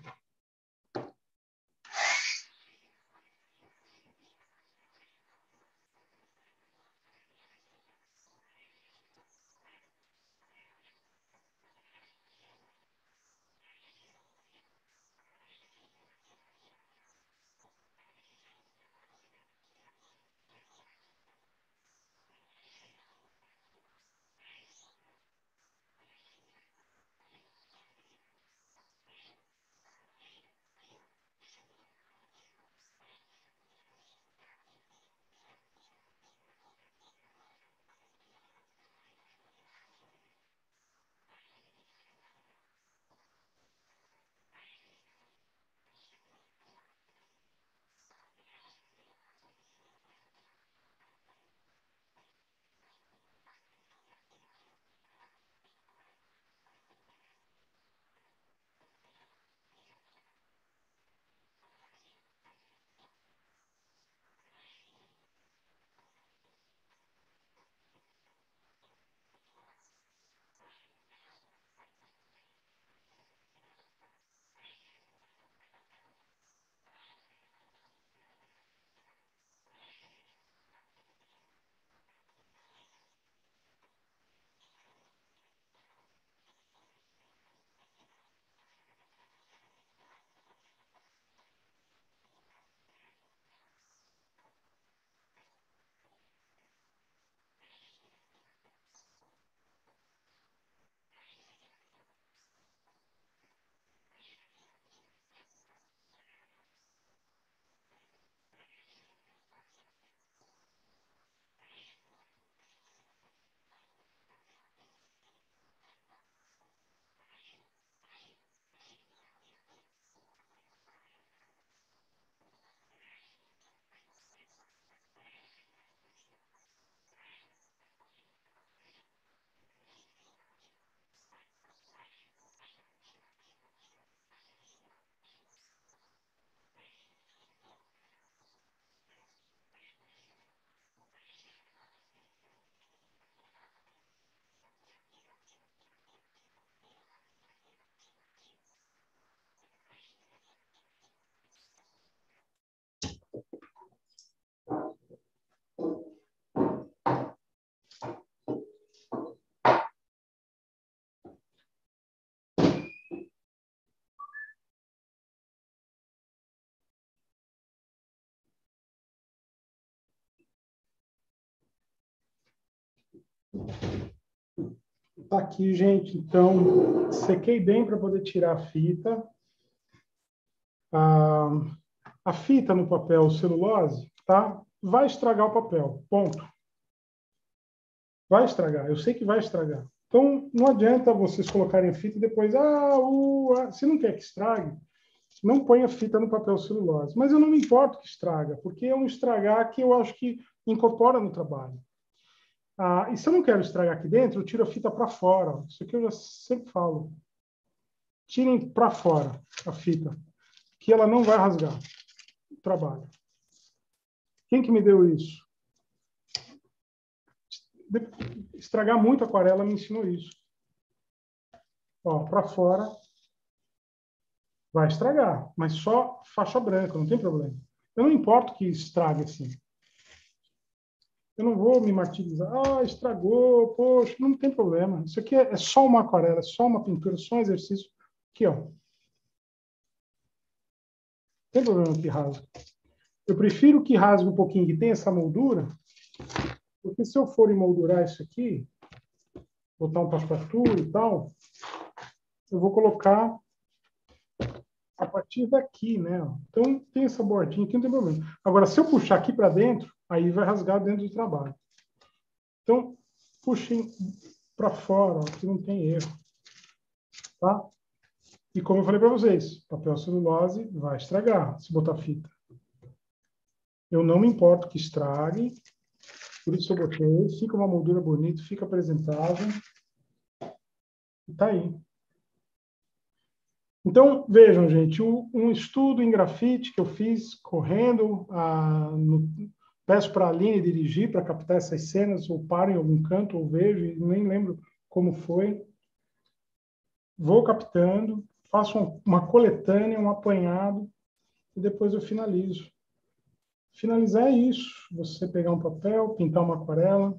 Tá aqui, gente. Então, sequei bem para poder tirar a fita. A, a fita no papel celulose, tá? Vai estragar o papel. Ponto. Vai estragar. Eu sei que vai estragar. Então, não adianta vocês colocarem a fita e depois, ah, uh, ah, se não quer que estrague, não põe a fita no papel celulose. Mas eu não me importo que estraga, porque é um estragar que eu acho que incorpora no trabalho. Ah, e se eu não quero estragar aqui dentro, eu tiro a fita para fora. Isso aqui eu já sempre falo. Tirem para fora a fita, que ela não vai rasgar o trabalho. Quem que me deu isso? Estragar muito a aquarela me ensinou isso. Ó, para fora vai estragar, mas só faixa branca, não tem problema. Eu não importo que estrague assim. Eu não vou me martirizar. Ah, estragou, poxa, não tem problema. Isso aqui é, é só uma aquarela, é só uma pintura, só um exercício. Aqui, ó. Não tem problema que rasgue. Eu prefiro que rasgue um pouquinho, que tenha essa moldura, porque se eu for emoldurar isso aqui, botar um passepartout e tal, eu vou colocar a partir daqui, né? Então, tem essa bordinha aqui, não tem problema. Agora, se eu puxar aqui para dentro, aí vai rasgar dentro do trabalho. Então, puxem para fora, ó, que não tem erro. Tá? E como eu falei para vocês, papel celulose vai estragar se botar fita. Eu não me importo que estrague, por isso eu botei, fica uma moldura bonita, fica apresentável. E tá aí. Então, vejam, gente, um estudo em grafite que eu fiz correndo, ah, no, peço para a Aline dirigir para captar essas cenas, ou paro em algum canto, ou vejo, e nem lembro como foi. Vou captando, faço uma coletânea, um apanhado, e depois eu finalizo. Finalizar é isso, você pegar um papel, pintar uma aquarela.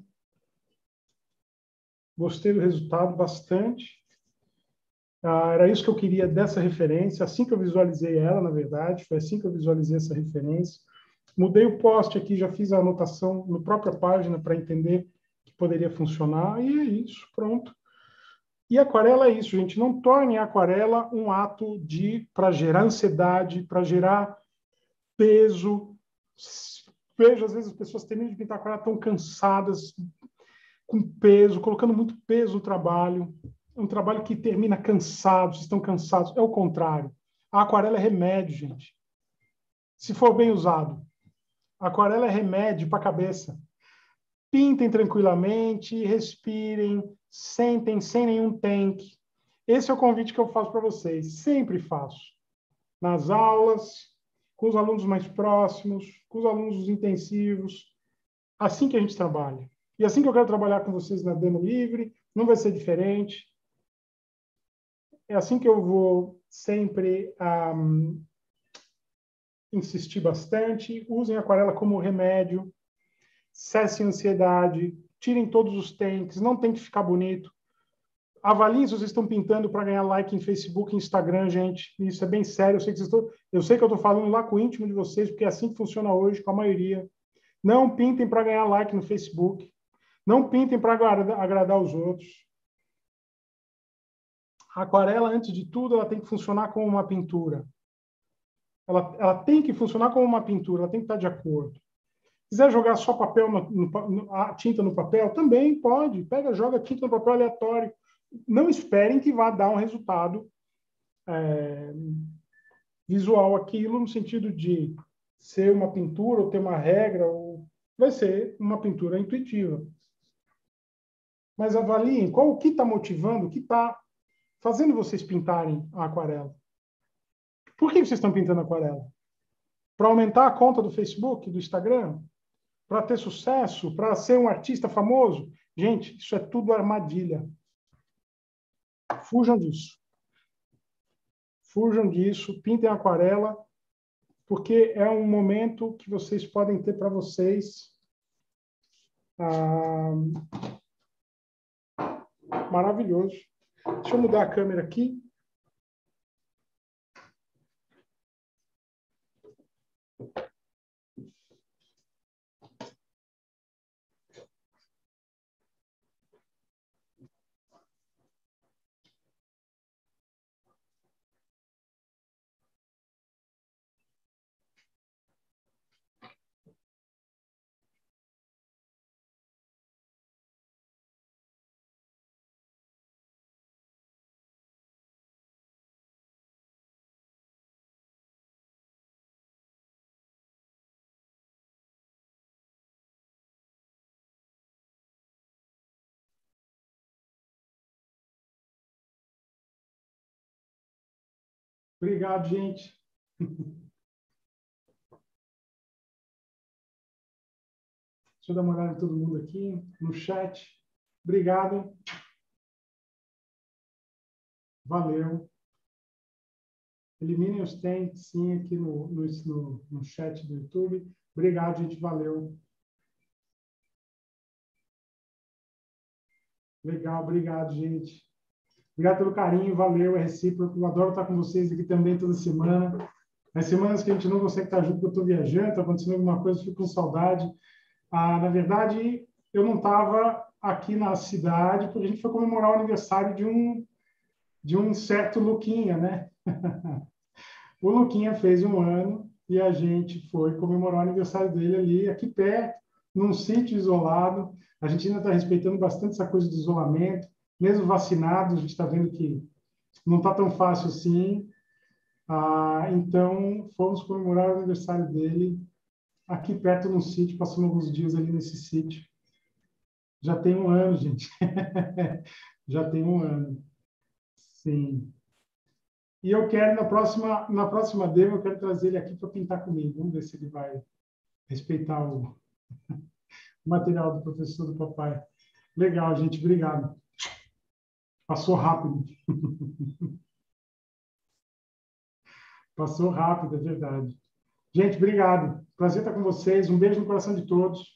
Gostei do resultado bastante. Ah, era isso que eu queria dessa referência, assim que eu visualizei ela, na verdade, foi assim que eu visualizei essa referência. Mudei o post aqui, já fiz a anotação na própria página para entender que poderia funcionar, e é isso, pronto. E aquarela é isso, gente, não torne a aquarela um ato de para gerar ansiedade, para gerar peso. Vejo, às vezes, as pessoas terminam de pintar aquarela tão cansadas, com peso, colocando muito peso no trabalho. É um trabalho que termina cansado, vocês estão cansados. É o contrário. A aquarela é remédio, gente. Se for bem usado. A aquarela é remédio para a cabeça. Pintem tranquilamente, respirem, sentem sem nenhum tanque. Esse é o convite que eu faço para vocês. Sempre faço. Nas aulas, com os alunos mais próximos, com os alunos intensivos. Assim que a gente trabalha. E assim que eu quero trabalhar com vocês na Demo Livre, não vai ser diferente. É assim que eu vou sempre um, insistir bastante. Usem a aquarela como remédio. Cessem a ansiedade. Tirem todos os tanques. Não tem que ficar bonito. Avaliem se vocês estão pintando para ganhar like em Facebook e Instagram, gente. Isso é bem sério. Eu sei que, vocês estão, eu sei que eu estou falando lá com o íntimo de vocês, porque é assim que funciona hoje com a maioria. Não pintem para ganhar like no Facebook. Não pintem para agradar, agradar os outros. A aquarela, antes de tudo, ela tem que funcionar como uma pintura. Ela, ela tem que funcionar como uma pintura, ela tem que estar de acordo. Se quiser jogar só papel no, no, a tinta no papel, também pode. Pega, joga tinta no papel aleatório. Não esperem que vá dar um resultado é, visual aquilo, no sentido de ser uma pintura ou ter uma regra, ou vai ser uma pintura intuitiva. Mas avaliem qual o que está motivando, o que está fazendo vocês pintarem a aquarela. Por que vocês estão pintando aquarela? Para aumentar a conta do Facebook, do Instagram? Para ter sucesso? Para ser um artista famoso? Gente, isso é tudo armadilha. Fujam disso. Fujam disso, pintem aquarela, porque é um momento que vocês podem ter para vocês ah, maravilhoso. Deixa eu mudar a câmera aqui. Obrigado, gente. Deixa eu dar uma olhada em todo mundo aqui no chat. Obrigado. Valeu. Eliminem os tentes, sim, aqui no, no, no, no chat do YouTube. Obrigado, gente. Valeu. Legal, obrigado, gente. Obrigado pelo carinho, valeu, é recíproco. Eu adoro estar com vocês aqui também toda semana. As semanas que a gente não consegue estar junto, porque eu estou viajando, está acontecendo alguma coisa, eu fico com saudade. Ah, na verdade, eu não estava aqui na cidade, porque a gente foi comemorar o aniversário de um, de um certo Luquinha, né? O Luquinha fez um ano e a gente foi comemorar o aniversário dele ali, aqui perto, num sítio isolado. A gente ainda está respeitando bastante essa coisa do isolamento, mesmo vacinado, a gente está vendo que não está tão fácil assim. Ah, então, fomos comemorar o aniversário dele aqui perto num sítio, passamos alguns dias ali nesse sítio. Já tem um ano, gente. Já tem um ano. Sim. E eu quero, na próxima, na próxima demo, eu quero trazer ele aqui para pintar comigo. Vamos ver se ele vai respeitar o material do professor do papai. Legal, gente. Obrigado. Passou rápido. Passou rápido, é verdade. Gente, obrigado. Prazer estar com vocês. Um beijo no coração de todos.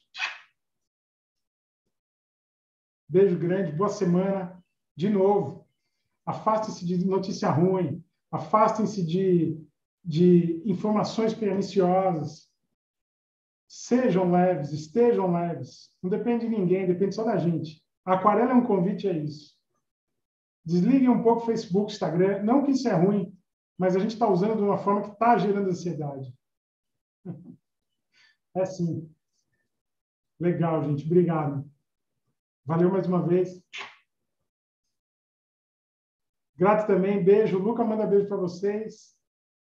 Beijo grande. Boa semana. De novo, afastem-se de notícia ruim. Afastem-se de, de informações perniciosas. Sejam leves, estejam leves. Não depende de ninguém, depende só da gente. A aquarela é um convite a isso. Desliguem um pouco o Facebook, Instagram. Não que isso é ruim, mas a gente está usando de uma forma que está gerando ansiedade. É sim. Legal, gente. Obrigado. Valeu mais uma vez. Grato também. Beijo. O Luca manda beijo para vocês.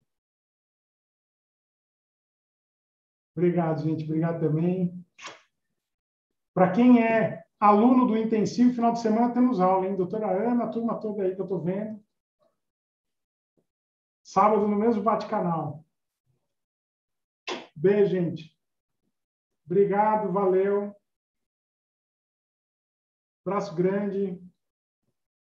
Obrigado, gente. Obrigado também. Para quem é aluno do intensivo, final de semana temos aula, hein? Doutora Ana, a turma toda aí que eu estou vendo. Sábado no mesmo bate-canal. Beijo, gente. Obrigado, valeu. Abraço grande.